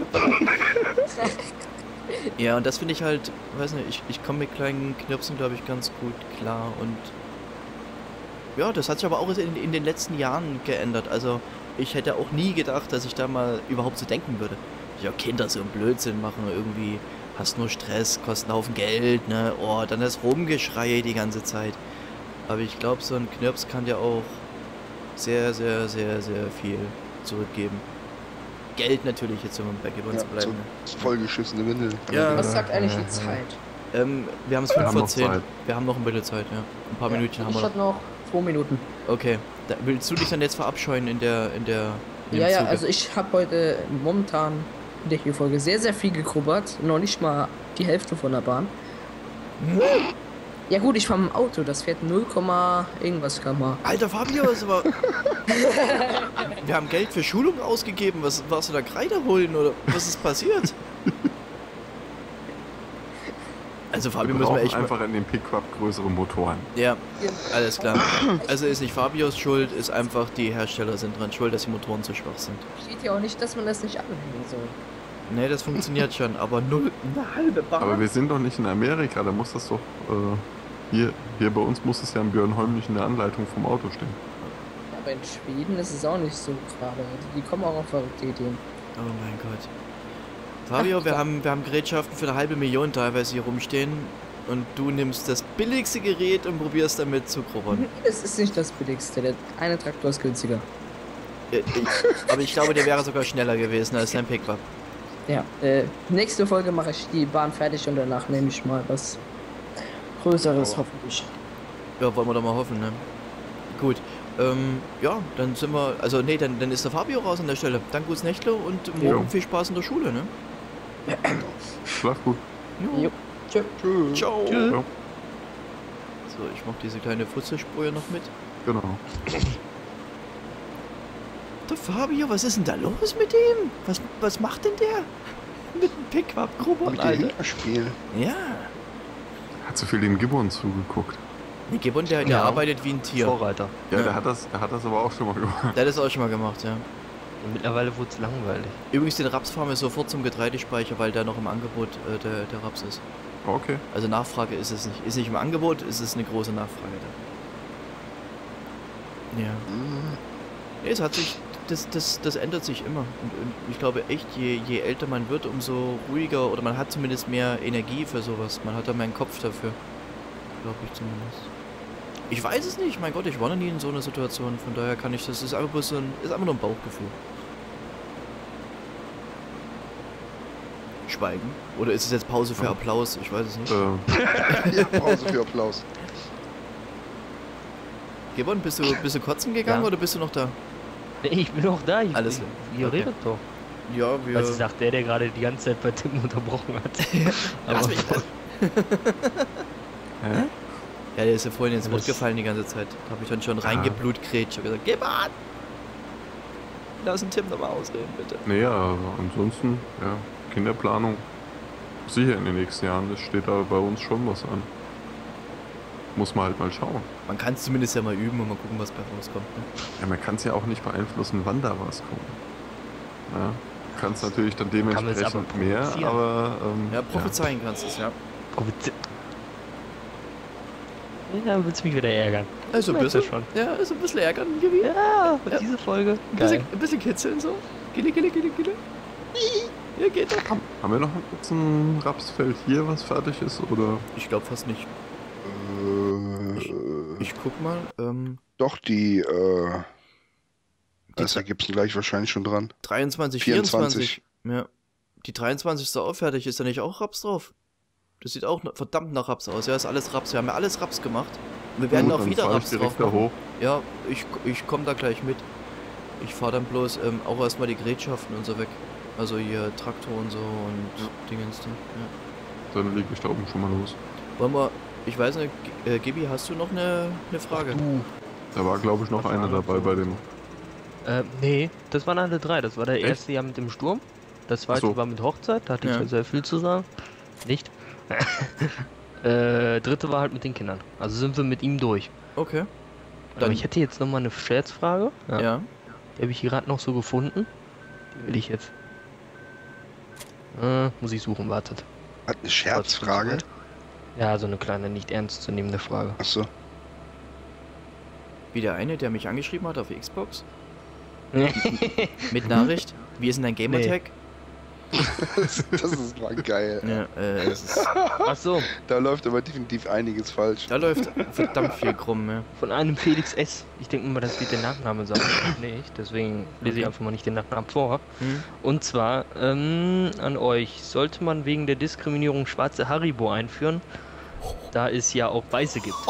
Ja, und das finde ich halt, weiß nicht, ich, ich komme mit kleinen Knirpsen, glaube ich, ganz gut klar. Und ja, das hat sich aber auch in, in den letzten Jahren geändert. Also ich hätte auch nie gedacht, dass ich da mal überhaupt so denken würde. Ja, Kinder so einen Blödsinn machen, irgendwie hast nur Stress, kosten einen Haufen Geld, ne? Oh, dann das Rumgeschrei die ganze Zeit. Aber ich glaube, so ein Knirps kann dir auch sehr, sehr, sehr, sehr viel zurückgeben. Geld natürlich, jetzt um bei Geburt Ja, zu bleiben. so vollgeschissene Windeln. Ja. Was sagt eigentlich die Zeit? Ähm, wir haben es Wir fünf haben vor noch zehn. Zeit. Wir haben noch ein bisschen Zeit, ja. Ein paar Ja, Minütchen haben ich wir hab noch. noch zwei Minuten. Okay. Da, willst du dich dann jetzt verabscheuen in der, in der, in dem Ja, ja, Zuge? also ich habe heute momentan in der hier Folge sehr, sehr viel gegrubbert. Noch nicht mal die Hälfte von der Bahn. Ja gut, ich fahre im Auto, das fährt null, irgendwas km/h. Alter Fabio, das war... Wir haben Geld für Schulung ausgegeben. Was warst du da Kreide holen oder was ist passiert? Also Fabio Wir müssen wir brauchen echt mal... einfach in den Pickup größere Motoren. Ja, alles klar. Also ist nicht Fabios Schuld, ist einfach die Hersteller sind dran schuld, dass die Motoren zu schwach sind. Steht ja auch nicht, dass man das nicht anhängen soll. Nee, das funktioniert schon, aber null, eine halbe Bahn. Aber wir sind doch nicht in Amerika, da muss das doch... Äh, hier, hier bei uns muss es ja in Björnholm nicht in der Anleitung vom Auto stehen. Aber in Schweden ist es auch nicht so gerade. Also die kommen auch auf verrückte Ideen. Oh mein Gott. Fabio, wir haben, wir haben Gerätschaften für eine halbe Million teilweise hier rumstehen und du nimmst das billigste Gerät und probierst damit zu grubbern. Es ist nicht das billigste. Der eine Traktor ist günstiger. Ja, ich, aber ich glaube, der wäre sogar schneller gewesen als dein Pickup. Ja, äh, nächste Folge mache ich die Bahn fertig und danach nehme ich mal was Größeres, hoffentlich. Ja, wollen wir doch mal hoffen, ne? Gut. Ähm, ja, dann sind wir, also nee, dann, dann ist der Fabio raus an der Stelle. Dann gutes Nächtle und morgen Jo. viel Spaß in der Schule, ne? Schlaf gut. Jo. Jo. Tschö. Tschüss. Ciao. Ja, So, ich mach diese kleine Futzelspur hier noch mit. genau. Der Fabio, was ist denn da los mit dem? Was, was macht denn der? Mit dem Pickup-Grubbern, Mit dir Alter. Hinterspiel. Ja. Hat so viel dem Gibbon zugeguckt. Nee, Gibbon, der, der Ja. arbeitet wie ein Tier. Vorreiter. Ja, Ja. Der, hat das, der hat das aber auch schon mal gemacht. Der hat das auch schon mal gemacht, ja. Und mittlerweile wurde es langweilig. Übrigens, den Raps fahren wir sofort zum Getreidespeicher, weil der noch im Angebot äh, der, der Raps ist. Okay. Also Nachfrage ist es nicht. Ist nicht im Angebot, ist es eine große Nachfrage da. Ja. Hm, Nee, es hat sich, das, das, das ändert sich immer. Und, und ich glaube echt, je, je älter man wird, umso ruhiger oder man hat zumindest mehr Energie für sowas. Man hat da mehr einen Kopf dafür. Glaube ich zumindest. Ich weiß es nicht, mein Gott, ich war noch nie in so einer Situation, von daher kann ich das, ist einfach bloß so ein, ist einfach nur ein Bauchgefühl. Schweigen? Oder ist es jetzt Pause für Applaus? Ich weiß es nicht. Äh, ja, Pause für Applaus. Gibbon, bist du, bist du kotzen gegangen Ja. oder bist du noch da? Nee, ich bin auch da. Ich, Alles ich, klar. Ihr Okay. redet doch. Ja, wir... Also sagt der, der gerade die ganze Zeit bei Tim unterbrochen hat. Lass Aber mich hä? Ja, der ist ja vorhin ins Wort Das- gefallen die ganze Zeit. Da habe ich dann schon reingeblutgrätscht und gesagt, Gibbon! Lass den Tim doch mal ausreden, bitte. Nee, aber ansonsten, ja, Kinderplanung. Sicher in den nächsten Jahren, das steht da bei uns schon was an. Muss man halt mal schauen. Man kann es zumindest ja mal üben und mal gucken, was bei rauskommt. Ne? Ja, man kann es ja auch nicht beeinflussen, wann da was kommt. Ja, du kannst natürlich dann dementsprechend aber mehr, provozieren. aber ähm, Ja, prophezeien kannst du es, ja. Provozi- Ja, willst du mich wieder ärgern. Also ein Merkst bisschen. du schon. Ja, ist ein bisschen ärgern gewesen. Ja, Ja. diese Folge. Ein bisschen, Geil. ein bisschen kitzeln so. Gille, gille, gille, gille. Ja, geht doch. haben wir noch jetzt ein Rapsfeld hier, was fertig ist, oder? Ich glaube fast nicht. Äh, Ich guck mal. Ähm, doch, die, äh, Die das ergibt gleich wahrscheinlich schon dran. dreiundzwanzig, vierundzwanzig. vierundzwanzig. Ja. Die dreiundzwanzigste auch fertig. Ist da nicht auch Raps drauf? Das sieht auch verdammt nach Raps aus. Ja, ist alles Raps. Wir haben ja alles Raps gemacht. Und wir werden Gut, auch dann wieder fahr ich Raps drauf direkt da machen. hoch. Ja, ich, ich komme da gleich mit. Ich fahre dann bloß ähm, auch erstmal die Gerätschaften und so weg. Also hier Traktor und so und Dingens. Ja. Dann lege ich da oben schon mal los. Wollen wir, ich weiß nicht, G- äh, Gibi, hast du noch eine, eine Frage? Du. Da war, glaube ich, noch Was einer war das dabei so? bei dem. Äh, nee, das waren alle drei. Das war der Echt? erste Jahr mit dem Sturm. Das zweite Ach so. war mit Hochzeit. Da hatte Ja. ich ja sehr viel zu sagen. Nicht. äh, dritte war halt mit den Kindern. Also sind wir mit ihm durch. Okay. Aber Dann- ich hätte jetzt noch mal eine Scherzfrage. Ja. Die habe ich gerade noch so gefunden. Die will ich jetzt. Äh, muss ich suchen, wartet. Hat eine Scherzfrage. Ja, so eine kleine, nicht ernstzunehmende Frage. Achso. Wie der eine, der mich angeschrieben hat auf Xbox. Mit Nachricht. Wie ist denn dein Gamertag? Das, das ist mal geil. Ja, äh, es ist, Ach so, Da läuft aber definitiv einiges falsch. da läuft verdammt viel krumm, ja. von einem Felix S. Ich denke mal, das wird der Nachname sein. Nicht, deswegen lese ich Okay. einfach mal nicht den Nachnamen vor. Hm? Und zwar ähm, an euch. Sollte man wegen der Diskriminierung schwarze Haribo einführen, da es ja auch weiße gibt?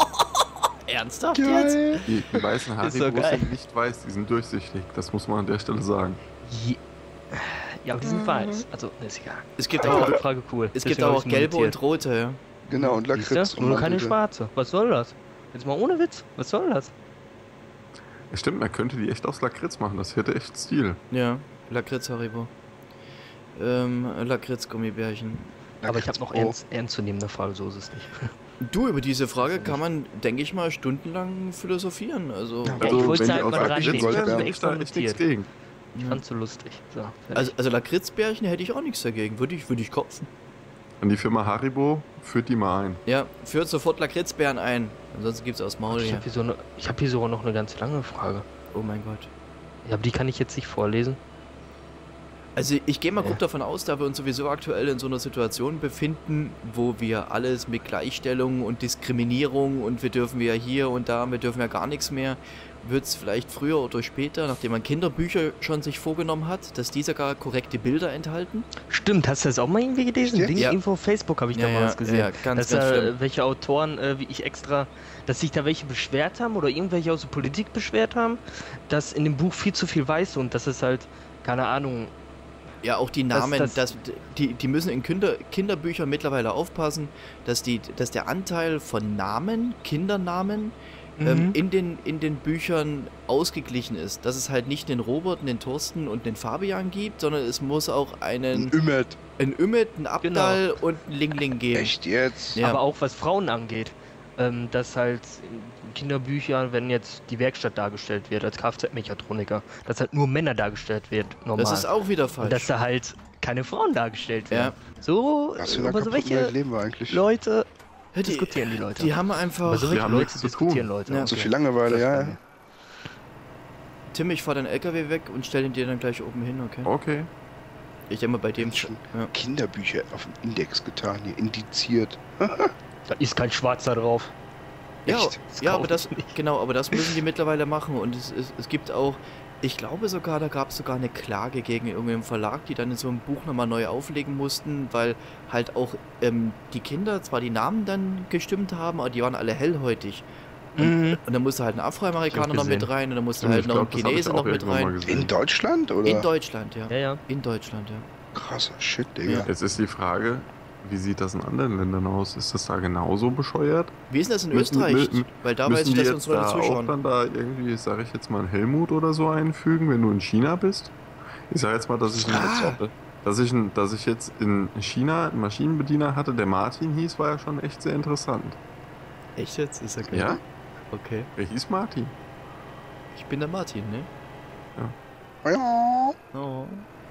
Ernsthaft jetzt? Geil. Die, die weißen Ist so Haribos geil. sind nicht weiß, die sind durchsichtig. Das muss man an der Stelle sagen. Je ja, aber die sind weiß. Also, ist egal. Es gibt Aber ich auch, fand die Frage cool. es gibt Deswegen hab auch ich's gelbe notiert. und rote, ja. Genau, und Siehste? Lakritz. Nur keine ummantelte. schwarze. Was soll das? Jetzt mal ohne Witz. Was soll das? Ja, stimmt, man könnte die echt aus Lakritz machen. Das hätte echt Stil. Ja, Lakritz Haribo. Ähm, Lakritz Gummibärchen. Aber ich habe noch Lakritz Pro. ernst, ernstzunehmende Frage, so ist es nicht. Du, über diese Frage kann man, denke ich mal, stundenlang philosophieren. Also, Ja, Also, ich wollte wenn es die halt aus mal Lakritz reinnehmen. Ich Gold habe wären. mir wären, extra da echt nichts notiert. gegen. Ich ja. fand's so lustig. So, fertig. also, also Lakritzbärchen hätte ich auch nichts dagegen. Würde ich, würde ich kopfen. Und die Firma Haribo führt die mal ein. Ja, führt sofort Lakritzbären ein. Ansonsten gibt's aus Maul ich hier. habe hier, so eine- ich hab hier sogar noch eine ganz lange Frage. Oh mein Gott. Ja, aber die kann ich jetzt nicht vorlesen. Also ich gehe mal Ja. grob davon aus, da wir uns sowieso aktuell in so einer Situation befinden, wo wir alles mit Gleichstellung und Diskriminierung und wir dürfen ja hier und da, wir dürfen ja gar nichts mehr, wird es vielleicht früher oder später, nachdem man Kinderbücher schon sich vorgenommen hat, dass diese gar korrekte Bilder enthalten. Stimmt, hast du das auch mal irgendwie gelesen? Echt? Ding, Ja. Irgendwo auf Facebook habe ich Ja, da mal ja, was gesehen. ja, ganz, dass ganz da schlimm. äh, welche Autoren, äh, wie ich extra, dass sich da welche beschwert haben oder irgendwelche aus der Politik beschwert haben, dass in dem Buch viel zu viel weiß und dass es halt, keine Ahnung, Ja, auch die Das- Namen, das- das, die, die müssen in Kinder, Kinderbüchern mittlerweile aufpassen, dass, die, dass der Anteil von Namen, Kindernamen, ähm, in, den, in den Büchern ausgeglichen ist. Dass es halt nicht den Robert, den Thorsten und den Fabian gibt, sondern es muss auch Ein einen, Ümmet. einen Ümmet, einen Abdal und einen Lingling geben. Echt jetzt? Ja. aber auch was Frauen angeht. Ähm, dass halt in Kinderbüchern, wenn jetzt die Werkstatt dargestellt wird als Kfz-Mechatroniker, dass halt nur Männer dargestellt wird, normal. Das ist auch wieder und dass falsch. da halt keine Frauen dargestellt werden. Ja. So, Was für eine aber so kaputte welche Welt leben wir eigentlich? Leute Ja, die, diskutieren die Leute. die haben aber einfach... so welche haben Leute nichts zu diskutieren tun. Leute. Ja. So Okay. viel Langeweile, ja. ja. Tim, ich fahr deinen L K W weg und stell ihn dir dann gleich oben hin, okay? Okay. Ich denke mal bei dem... Schon Ja. Kinderbücher auf den Index getan, hier indiziert. Da ist kein Schwarzer drauf. Ja, Echt? Das ja, kauf aber das, ich nicht. genau, aber das müssen die mittlerweile machen und es, es, es gibt auch, ich glaube sogar, da gab es sogar eine Klage gegen irgendeinen Verlag, die dann in so einem Buch nochmal neu auflegen mussten, weil halt auch ähm, die Kinder zwar die Namen dann gestimmt haben, aber die waren alle hellhäutig. Mhm. Und dann musste halt ein Afroamerikaner Hab ich noch mit gesehen. rein und dann musste Stimmt, halt ich noch glaub, ein das hab ich Chinese auch noch mit irgendwann mal rein. gesehen. In Deutschland, oder? In Deutschland, ja. Ja, ja. In Deutschland, ja. Krasser Shit, Digga. Jetzt ist die Frage, wie sieht das in anderen Ländern aus? Ist das da genauso bescheuert? Wie ist denn das in Müssen- Österreich? mü- Weil da weiß Müssen ich, die dass jetzt uns Leute da auch zuschauen. dann da irgendwie, sage ich jetzt mal, einen Helmut oder so einfügen, wenn du in China bist? Ich sage jetzt mal, dass ich, Ah. ein, dass, ich ein, dass ich jetzt in China einen Maschinenbediener hatte, der Martin hieß, war ja schon echt sehr interessant. Echt jetzt? Ist ja geil. Ja? Okay. Er hieß Martin. Ich bin der Martin, ne? Ja. Oh.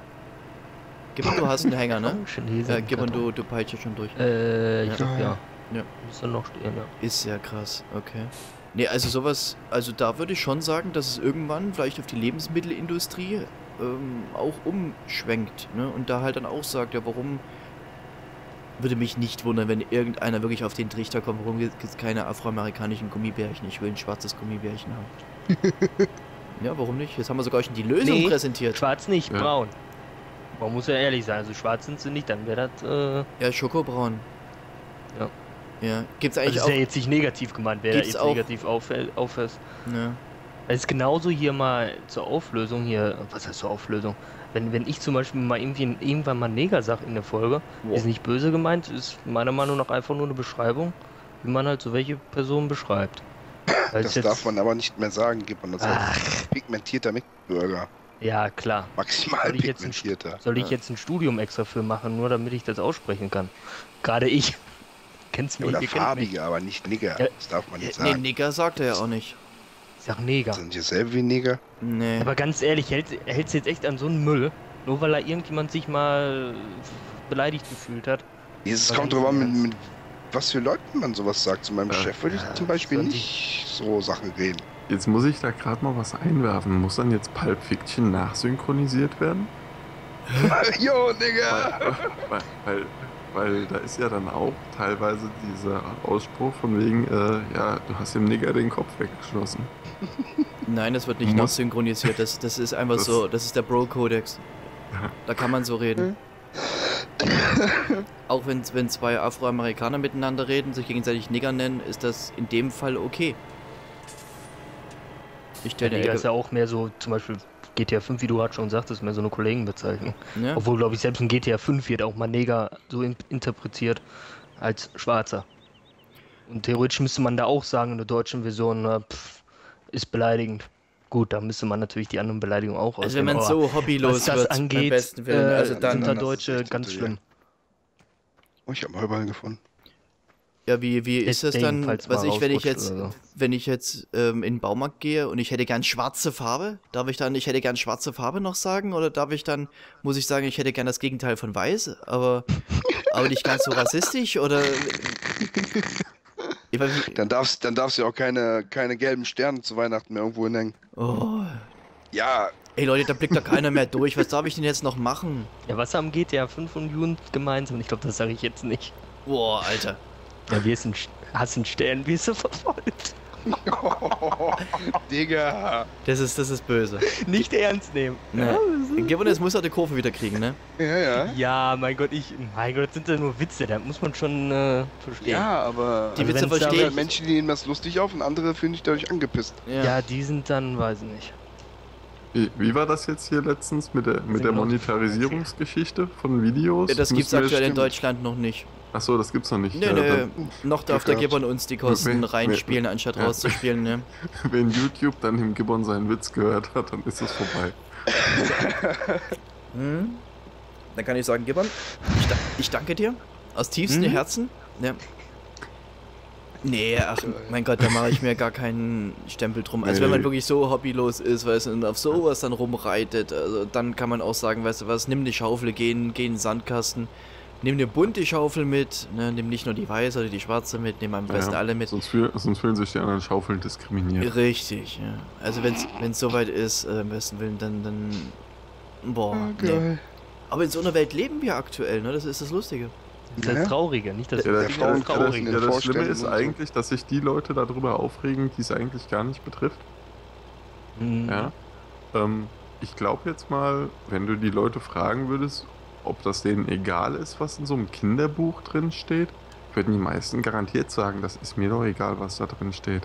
Gib mal, du hast einen Hänger, ne? Oh, Chinesen. Ja, gib mal, du, du peitscht schon durch. Äh, ich Ja. glaub, ja. Ja. Muss dann noch stehen, ja. Ist ja krass, okay. Nee, also sowas, also da würde ich schon sagen, dass es irgendwann vielleicht auf die Lebensmittelindustrie ähm, auch umschwenkt, ne? Und da halt dann auch sagt, ja, warum würde mich nicht wundern, wenn irgendeiner wirklich auf den Trichter kommt, warum gibt es keine afroamerikanischen Gummibärchen? Ich will ein schwarzes Gummibärchen haben. Ja, warum nicht? Jetzt haben wir sogar schon die Lösung Nee. präsentiert. Schwarz nicht, Ja. braun. Man muss ja ehrlich sein, also schwarz sind sie nicht, dann wäre das, äh, Ja, Schokobraun. Ja. Ja, gibt's also eigentlich ist auch... ja jetzt nicht negativ gemeint, wer da Gibt's jetzt auch- negativ auffällt, auffasst. Ja. Es ist genauso hier mal zur Auflösung hier, was heißt zur Auflösung? Wenn, wenn ich zum Beispiel mal irgendwie irgendwann mal Neger sag in der Folge, Wow. ist nicht böse gemeint, ist meiner Meinung nach einfach nur eine Beschreibung, wie man halt so welche Personen beschreibt. Weil Das es darf man aber nicht mehr sagen, gibt man das als pigmentierter Mitbürger. Ja, klar. Maximal Soll ich jetzt ein pigmentierter. Soll ich Ja. jetzt ein Studium extra für machen, nur damit ich das aussprechen kann? Gerade ich. Kennst mich, Oder ihr kennt mich. farbige, aber nicht Nigger. Ja. Das darf man nicht Nee, sagen. Nigger sagt er ja auch nicht. Ich sag Neger. Sind die selber wie Nigger? Nee. Aber ganz ehrlich, hält hält's jetzt echt an so einen Müll, nur weil da irgendjemand sich mal beleidigt gefühlt hat? Es Aber kommt ganz drauf an, mit, im mit was für Leuten man sowas sagt. Zu meinem Ja. Chef würde ich Ja, zum Beispiel soll die- nicht so Sachen reden. Jetzt muss ich da gerade mal was einwerfen. Muss dann jetzt Pulp Fiction nachsynchronisiert werden? Jo, Digga! Weil, weil, weil da ist ja dann auch teilweise dieser Ausspruch von wegen, äh, ja, du hast dem Nigger den Kopf weggeschossen. Nein, das wird nicht Muss- nachsynchronisiert. Das, das ist einfach Das- so, das ist der Bro-Kodex. Da kann man so reden. Auch wenn, wenn zwei Afroamerikaner miteinander reden, sich gegenseitig Nigger nennen, ist das in dem Fall okay. Ich Der stelle Nigger ist ja auch mehr so, zum Beispiel G T A fünf, wie du gerade schon sagtest, mehr so eine Kollegenbezeichnung. ja? Obwohl, glaube ich, selbst in G T A fünf wird auch mal Neger so in interpretiert als Schwarzer. Und theoretisch müsste man da auch sagen, in der deutschen Version, na, pff, ist beleidigend. Gut, da müsste man natürlich die anderen Beleidigungen auch Also wenn auswählen, man aber so hobbylos was das wird, angeht, am besten Willen, äh, also sind dann, da das ist Deutsche echt ganz tituliert. schlimm. Oh, ich hab einen Heuballen gefunden. ja, wie, wie ist das Deswegen, dann, falls was mal ich, wenn ich rausrutscht jetzt, oder so. wenn ich jetzt ähm, in den Baumarkt gehe und ich hätte gern schwarze Farbe, darf ich dann, ich hätte gern schwarze Farbe noch sagen, oder darf ich dann, muss ich sagen, ich hätte gern das Gegenteil von weiß, aber, aber nicht ganz so rassistisch, oder? Ich weiß, wie- Dann darfst, dann darfst du ja auch keine, keine gelben Sterne zu Weihnachten mehr irgendwo hinhängen. oh, Ja, ey Leute, da blickt doch keiner mehr durch, was darf ich denn jetzt noch machen? Ja, was haben G T A fünf und Jugend gemeinsam? Ich glaube, das sage ich jetzt nicht. Boah, Alter. Ja, wir sind hassen Stern, wie so verfolgt. Digga. Das ist, das ist böse. Nicht ernst nehmen. Ne. Gewinn, jetzt muss er die Kurve wieder kriegen, ne? Ja, ja. Ja, mein Gott, ich. Mein Gott, das sind ja nur Witze, da muss man schon äh, verstehen. Ja, aber Die Also Witze wenn's da verstehe ja, ich. Menschen, die nehmen das lustig auf und andere fühlen sich dadurch angepisst. Ja. die sind dann, weiß ich nicht. Wie, wie war das jetzt hier letztens mit der, mit der Genau. Monetarisierungsgeschichte von Videos? Ja, das gibt's Müssen wir aktuell in stimmen- Deutschland noch nicht. Achso, das gibt's noch nicht. Nee, Ja, nee, dann, noch darf der Glück Gibbon uns die Kosten Wenn- reinspielen, anstatt ja. rauszuspielen, ne? wenn YouTube dann dem Gibbon seinen Witz gehört hat, dann ist es vorbei. Hm? Dann kann ich sagen, Gibbon, ich, da ich danke dir aus tiefstem Mhm. Herzen. Ja. Nee, ach mein Gott, da mache ich mir gar keinen Stempel drum. Also Nee. wenn man wirklich so hobbylos ist, weißt du, und auf sowas dann rumreitet, also dann kann man auch sagen, weißt du was, nimm die Schaufel, geh in, geh in den Sandkasten, nimm eine bunte Schaufel mit, ne, nimm nicht nur die weiße oder die schwarze mit, nimm am besten Ja, alle mit. Sonst, fühl, sonst fühlen sich die anderen Schaufeln diskriminiert. Richtig, ja. Also wenn's, wenn's soweit ist, äh, am besten Willen, dann, dann, boah, nee. Aber in so einer Welt leben wir aktuell, ne, das ist das Lustige. Das ist Ja. das Traurige, nicht das Ja, das, Der Frauen- ja, das, Traurige. ja, das Schlimme Vorstellen ist und so. eigentlich, dass sich die Leute darüber aufregen, die es eigentlich gar nicht betrifft. Mhm. Ja. Ähm, ich glaube jetzt mal, wenn du die Leute fragen würdest, ob das denen egal ist, was in so einem Kinderbuch drin steht, würden die meisten garantiert sagen, das ist mir doch egal, was da drin steht.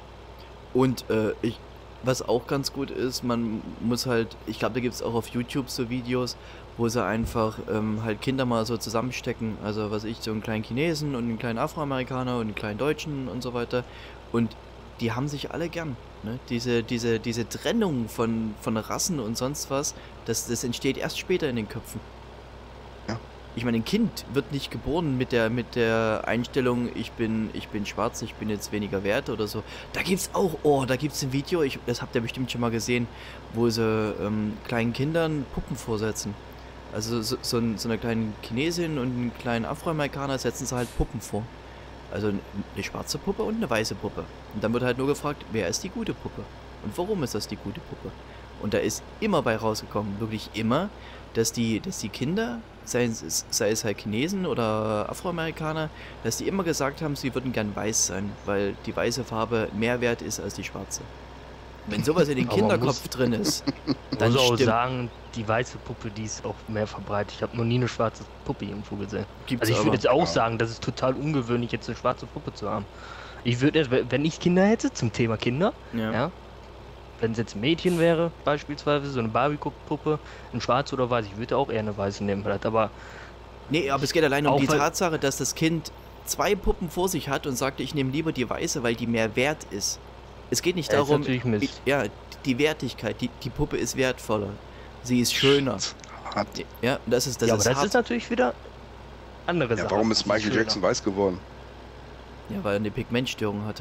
Und äh, ich, was auch ganz gut ist, man muss halt, ich glaube, da gibt es auch auf YouTube so Videos, wo sie einfach ähm, halt Kinder mal so zusammenstecken. Also was ich, so einen kleinen Chinesen und einen kleinen Afroamerikaner und einen kleinen Deutschen und so weiter. Und die haben sich alle gern. Ne? Diese, diese, diese Trennung von, von Rassen und sonst was, das, das entsteht erst später in den Köpfen. Ja. Ich meine, ein Kind wird nicht geboren mit der, mit der Einstellung, ich bin, ich bin schwarz, ich bin jetzt weniger wert oder so. Da gibt's auch, oh, da gibt's ein Video, ich, das habt ihr bestimmt schon mal gesehen, wo sie ähm, kleinen Kindern Puppen vorsetzen. Also so, so, ein, so eine kleine Chinesin und einen kleinen Afroamerikaner setzen sie halt Puppen vor. Also eine schwarze Puppe und eine weiße Puppe. Und dann wird halt nur gefragt, wer ist die gute Puppe? Und warum ist das die gute Puppe? Und da ist immer bei rausgekommen, wirklich immer, dass die, dass die Kinder, sei es, sei es halt Chinesen oder Afroamerikaner, dass die immer gesagt haben, sie würden gern weiß sein, weil die weiße Farbe mehr wert ist als die schwarze. Wenn sowas in den Aber man Kinderkopf muss- drin ist, Ich dann muss auch stimmt. sagen, die weiße Puppe, die ist auch mehr verbreitet. Ich habe noch nie eine schwarze Puppe irgendwo gesehen. Gibt's Also ich aber. würde jetzt auch Ja. sagen, das ist total ungewöhnlich, jetzt eine schwarze Puppe zu haben. Ich würde, jetzt, wenn ich Kinder hätte, zum Thema Kinder, Ja. ja, wenn es jetzt ein Mädchen wäre, beispielsweise, so eine Barbie-Puppe, ein schwarz oder weiß, ich würde auch eher eine weiße nehmen, vielleicht, aber Nee, aber es geht allein um Auch die weil- Tatsache, dass das Kind zwei Puppen vor sich hat und sagt, ich nehme lieber die weiße, weil die mehr wert ist. Es geht nicht das ist darum, natürlich Mist. ja, die Wertigkeit, die, die Puppe ist wertvoller. Sie ist schöner. Hat. Ja, das ist das ja, ist aber das hart. ist natürlich wieder andere Ja, Sache. warum ist Die Michael schöner. Jackson weiß geworden? Ja, weil er eine Pigmentstörung hatte.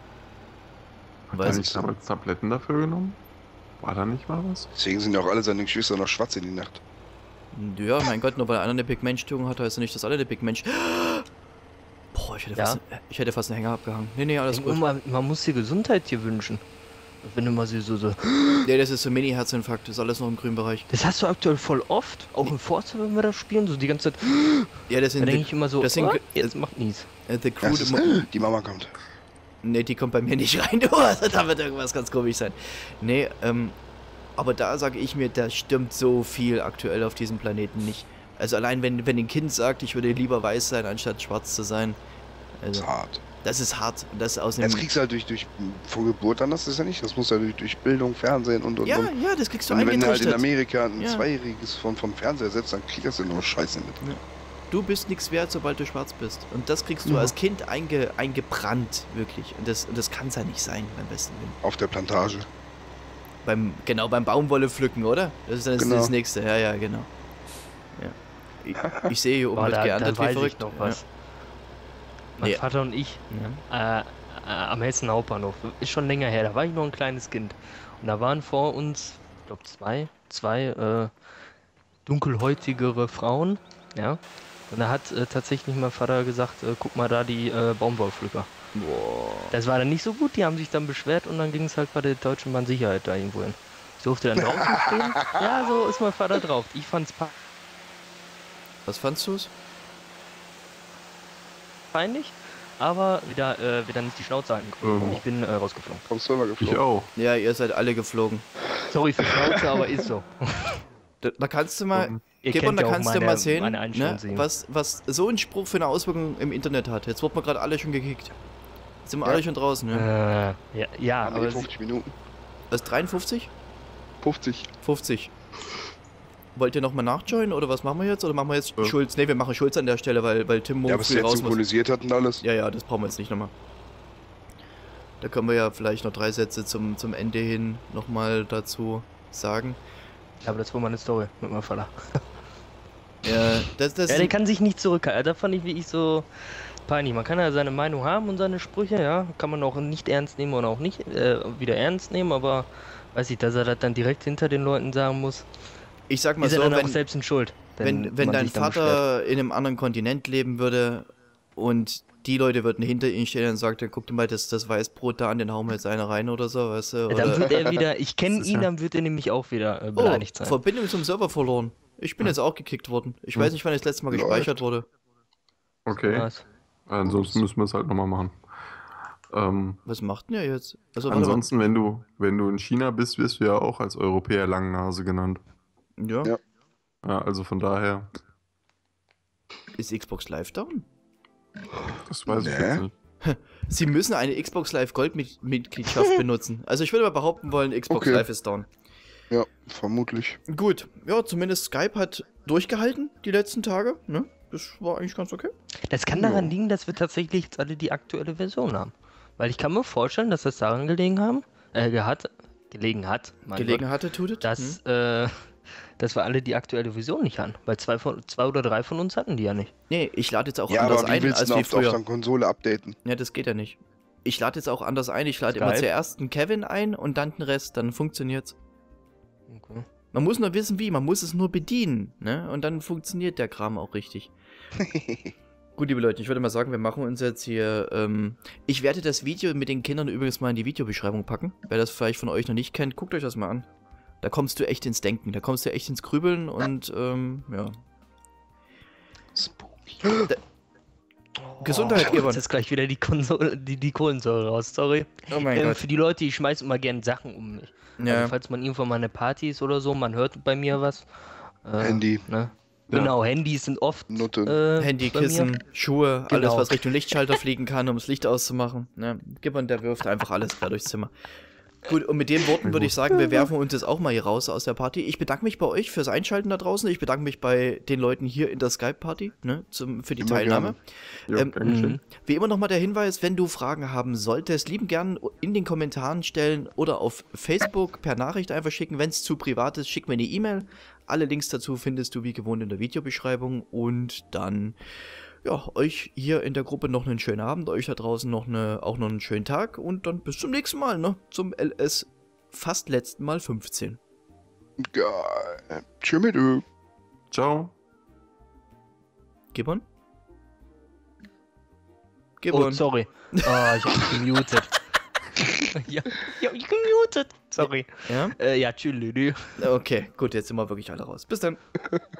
Hat Weiß er ich nicht damals Tabletten dafür genommen? War da nicht mal was? Deswegen sind ja auch alle seine Geschwister noch schwarz in die Nacht. Ja, mein Gott, nur weil einer eine Pigmentstörung hat, heißt ja nicht, dass alle eine Pigmentstörung. Boah, ich hätte, Ja. fast, ich hätte fast einen Hänger abgehangen. Nee, nee, alles Denk gut. mal, man muss dir Gesundheit hier wünschen. Wenn du mal so, so, so. Nee, das ist so Mini-Herzinfarkt, das ist alles noch im grünen Bereich. Das hast du aktuell voll oft, auch im Forza, wenn wir das spielen, so die ganze Zeit. Ja, das Da sind denke the, ich immer so, das sind oh, ge- jetzt macht nichts. äh, the Ja, Crew. es ist, Mo- die Mama kommt. Nee, die kommt bei mir nicht rein, du, also da wird irgendwas ganz komisch sein. Nee, ähm, aber da sage ich mir, da stimmt so viel aktuell auf diesem Planeten nicht. Also allein wenn, wenn ein Kind sagt, ich würde lieber weiß sein, anstatt schwarz zu sein. Das Also, ist hart. das ist hart. Das aus dem. Das kriegst du halt durch, durch von Geburt an, das ist ja nicht. Das muss ja durch, durch Bildung, Fernsehen und und Ja, und. ja, das kriegst du Und wenn du halt in eingetrichtert. Amerika ein Ja. Zweijähriges vom, vom Fernseher setzt, dann kriegst du ja nur Scheiße mit. Du bist nichts wert, sobald du schwarz bist. Und das kriegst du Ja. als Kind einge, eingebrannt, wirklich. Und das, und das kann es ja nicht sein, beim besten Willen. Auf der Plantage. Beim, genau, beim Baumwolle pflücken, oder? Das ist dann Genau. das nächste. Ja, ja, genau. Ja. Ich, ich sehe hier oben Boah, wird da, da geerntet wie weiß ich verrückt. noch was. Mein Nee. Vater und ich Ja. äh, äh, am Hessen Hauptbahnhof. Ist schon länger her, da war ich noch ein kleines Kind. Und da waren vor uns, ich glaube zwei, zwei äh, dunkelhäutigere Frauen, ja. Und da hat äh, tatsächlich mein Vater gesagt, äh, guck mal da die äh, Baumwollpflücker. Boah. Das war dann nicht so gut, die haben sich dann beschwert und dann ging es halt bei der Deutschen Bahn Sicherheit da irgendwo hin. Ich durfte dann draußen stehen. Ja, so ist mein Vater drauf. Ich fand's pa- Was fandst du's? peinlich, aber wieder, äh, wieder nicht die Schnauze halten können. Ähm. Ich bin äh, rausgeflogen. Vom Server Ich geflogen. auch. Ja, ihr seid alle geflogen. Sorry für Schnauze, aber ist so. Da, da kannst du mal, Ähm, Ihr Gibbon, kennt da ja auch kannst meine, du mal sehen, meine ne, Einstellung sehen. was, was so ein Spruch für eine Auswirkung im Internet hat. Jetzt wurden wir gerade alle schon gekickt. Jetzt sind wir Ja. alle schon draußen, ja. Äh, ja, ja, Ah, nee, aber fünfzig Minuten. Was, dreiundfünfzig? fünfzig. fünfzig. Wollt ihr nochmal nachjoinen oder was machen wir jetzt? Oder machen wir jetzt Ja. Schulz? Ne, wir machen Schulz an der Stelle, weil, weil Tim Ja, morgen was früh der jetzt raus muss. synchronisiert hat und alles. Ja, ja, das brauchen wir jetzt nicht nochmal. Da können wir ja vielleicht noch drei Sätze zum, zum Ende hin nochmal dazu sagen. aber das war meine Story mit meinem Vater. Ja, das, das Ja, der kann sich nicht zurückhalten. Da fand ich wie ich so peinlich. Man kann ja seine Meinung haben und seine Sprüche, ja. Kann man auch nicht ernst nehmen oder auch nicht äh, wieder ernst nehmen, aber weiß ich, dass er das dann direkt hinter den Leuten sagen muss, ich sag mal ist er so, dann auch wenn, selbst in Schuld. wenn, wenn man dein sich dann beschwert. Vater in einem anderen Kontinent leben würde und die Leute würden hinter ihn stehen und sagen, guck dir mal das, das Weißbrot da an, den hauen wir jetzt einer rein oder so, weißt du? Ja, Oder, dann wird er wieder, ich kenne Das ist ihn, ja- dann wird er nämlich auch wieder äh, oh, beleidigt sein. Verbindung zum Server verloren. Ich bin jetzt auch gekickt worden. Ich Hm. weiß nicht, wann das letzte Mal Läuft. gespeichert wurde. Okay. Was? Ansonsten müssen wir es halt nochmal machen. Ähm, Was macht denn ihr jetzt? Also, warte mal. ansonsten, wenn du, wenn du in China bist, wirst du ja auch als Europäer Langnase genannt. Ja. Ja. Ja, also von daher, Ist Xbox Live down? das weiß ich Nee. jetzt nicht. Sie müssen eine Xbox Live Gold Mit Mitgliedschaft benutzen. Also ich würde mal behaupten wollen, Xbox Okay. Live ist down. Ja, vermutlich. Gut, ja, zumindest Skype hat durchgehalten die letzten Tage. Ne? Das war eigentlich ganz okay. Das kann Ja. daran liegen, dass wir tatsächlich jetzt alle die aktuelle Version haben. Weil ich kann mir vorstellen, dass das daran gelegen haben, äh, gehat, gelegen hat, mein Gelegen hatte, tut es. Gott, dass, äh, dass wir alle die aktuelle Version nicht haben. Weil zwei, von, zwei oder drei von uns hatten die ja nicht. Nee, ich lade jetzt auch Ja, anders aber wie ein willst als du wie denn auf, auf früher. der Konsole updaten? Ja, das geht ja nicht. Ich lade jetzt auch anders ein. Ich lade immer Skype? zuerst einen Kevin ein und dann den Rest. Dann funktioniert's. Okay. Man muss nur wissen, wie. Man muss es nur bedienen. Ne? Und dann funktioniert der Kram auch richtig. Gut, liebe Leute, ich würde mal sagen, wir machen uns jetzt hier. Ähm, ich werde das Video mit den Kindern übrigens mal in die Videobeschreibung packen. Wer das vielleicht von euch noch nicht kennt, guckt euch das mal an. Da kommst du echt ins Denken, da kommst du echt ins Grübeln und ähm, ja. Spooky. Gesundheit, oh, Gibbon. jetzt ist gleich wieder die, Konsole, die, die Kohlensäure raus, sorry. Oh mein Ähm, Gott. für die Leute, ich schmeiß immer gerne Sachen um mich. Ja. Also, falls man irgendwann mal eine Party ist oder so, man hört bei mir was. Äh, Handy, Ne? Ja. Genau, Handys sind oft Nutte. äh, Handy, bei mir. Kissen, Schuhe, alles, Genau. was Richtung Lichtschalter fliegen kann, um das Licht auszumachen. Ne? Gibbon, der wirft einfach alles quer durchs Zimmer. Gut, und mit den Worten würde ich sagen, wir werfen uns jetzt auch mal hier raus aus der Party. Ich bedanke mich bei euch fürs Einschalten da draußen. Ich bedanke mich bei den Leuten hier in der Skype-Party, ne, zum, für die Immer Teilnahme. Ja, Ähm, Dankeschön. Mhm. Wie immer nochmal der Hinweis, wenn du Fragen haben solltest, lieben gern in den Kommentaren stellen oder auf Facebook per Nachricht einfach schicken. Wenn es zu privat ist, schick mir eine E-Mail. Alle Links dazu findest du wie gewohnt in der Videobeschreibung. Und dann, ja, euch hier in der Gruppe noch einen schönen Abend, euch da draußen noch eine, auch noch einen schönen Tag. Und dann bis zum nächsten Mal, ne? Zum L S fast letzten Mal fünfzehn. Geil. Tschüss mit Ö. Ciao. Gibbon? Oh, Gibbon. sorry. Oh, ich hab mich gemutet. ja, ja, ich bin gemutet. Sorry. Ja? Äh, ja, tschüss. Okay, gut, jetzt sind wir wirklich alle raus. Bis dann.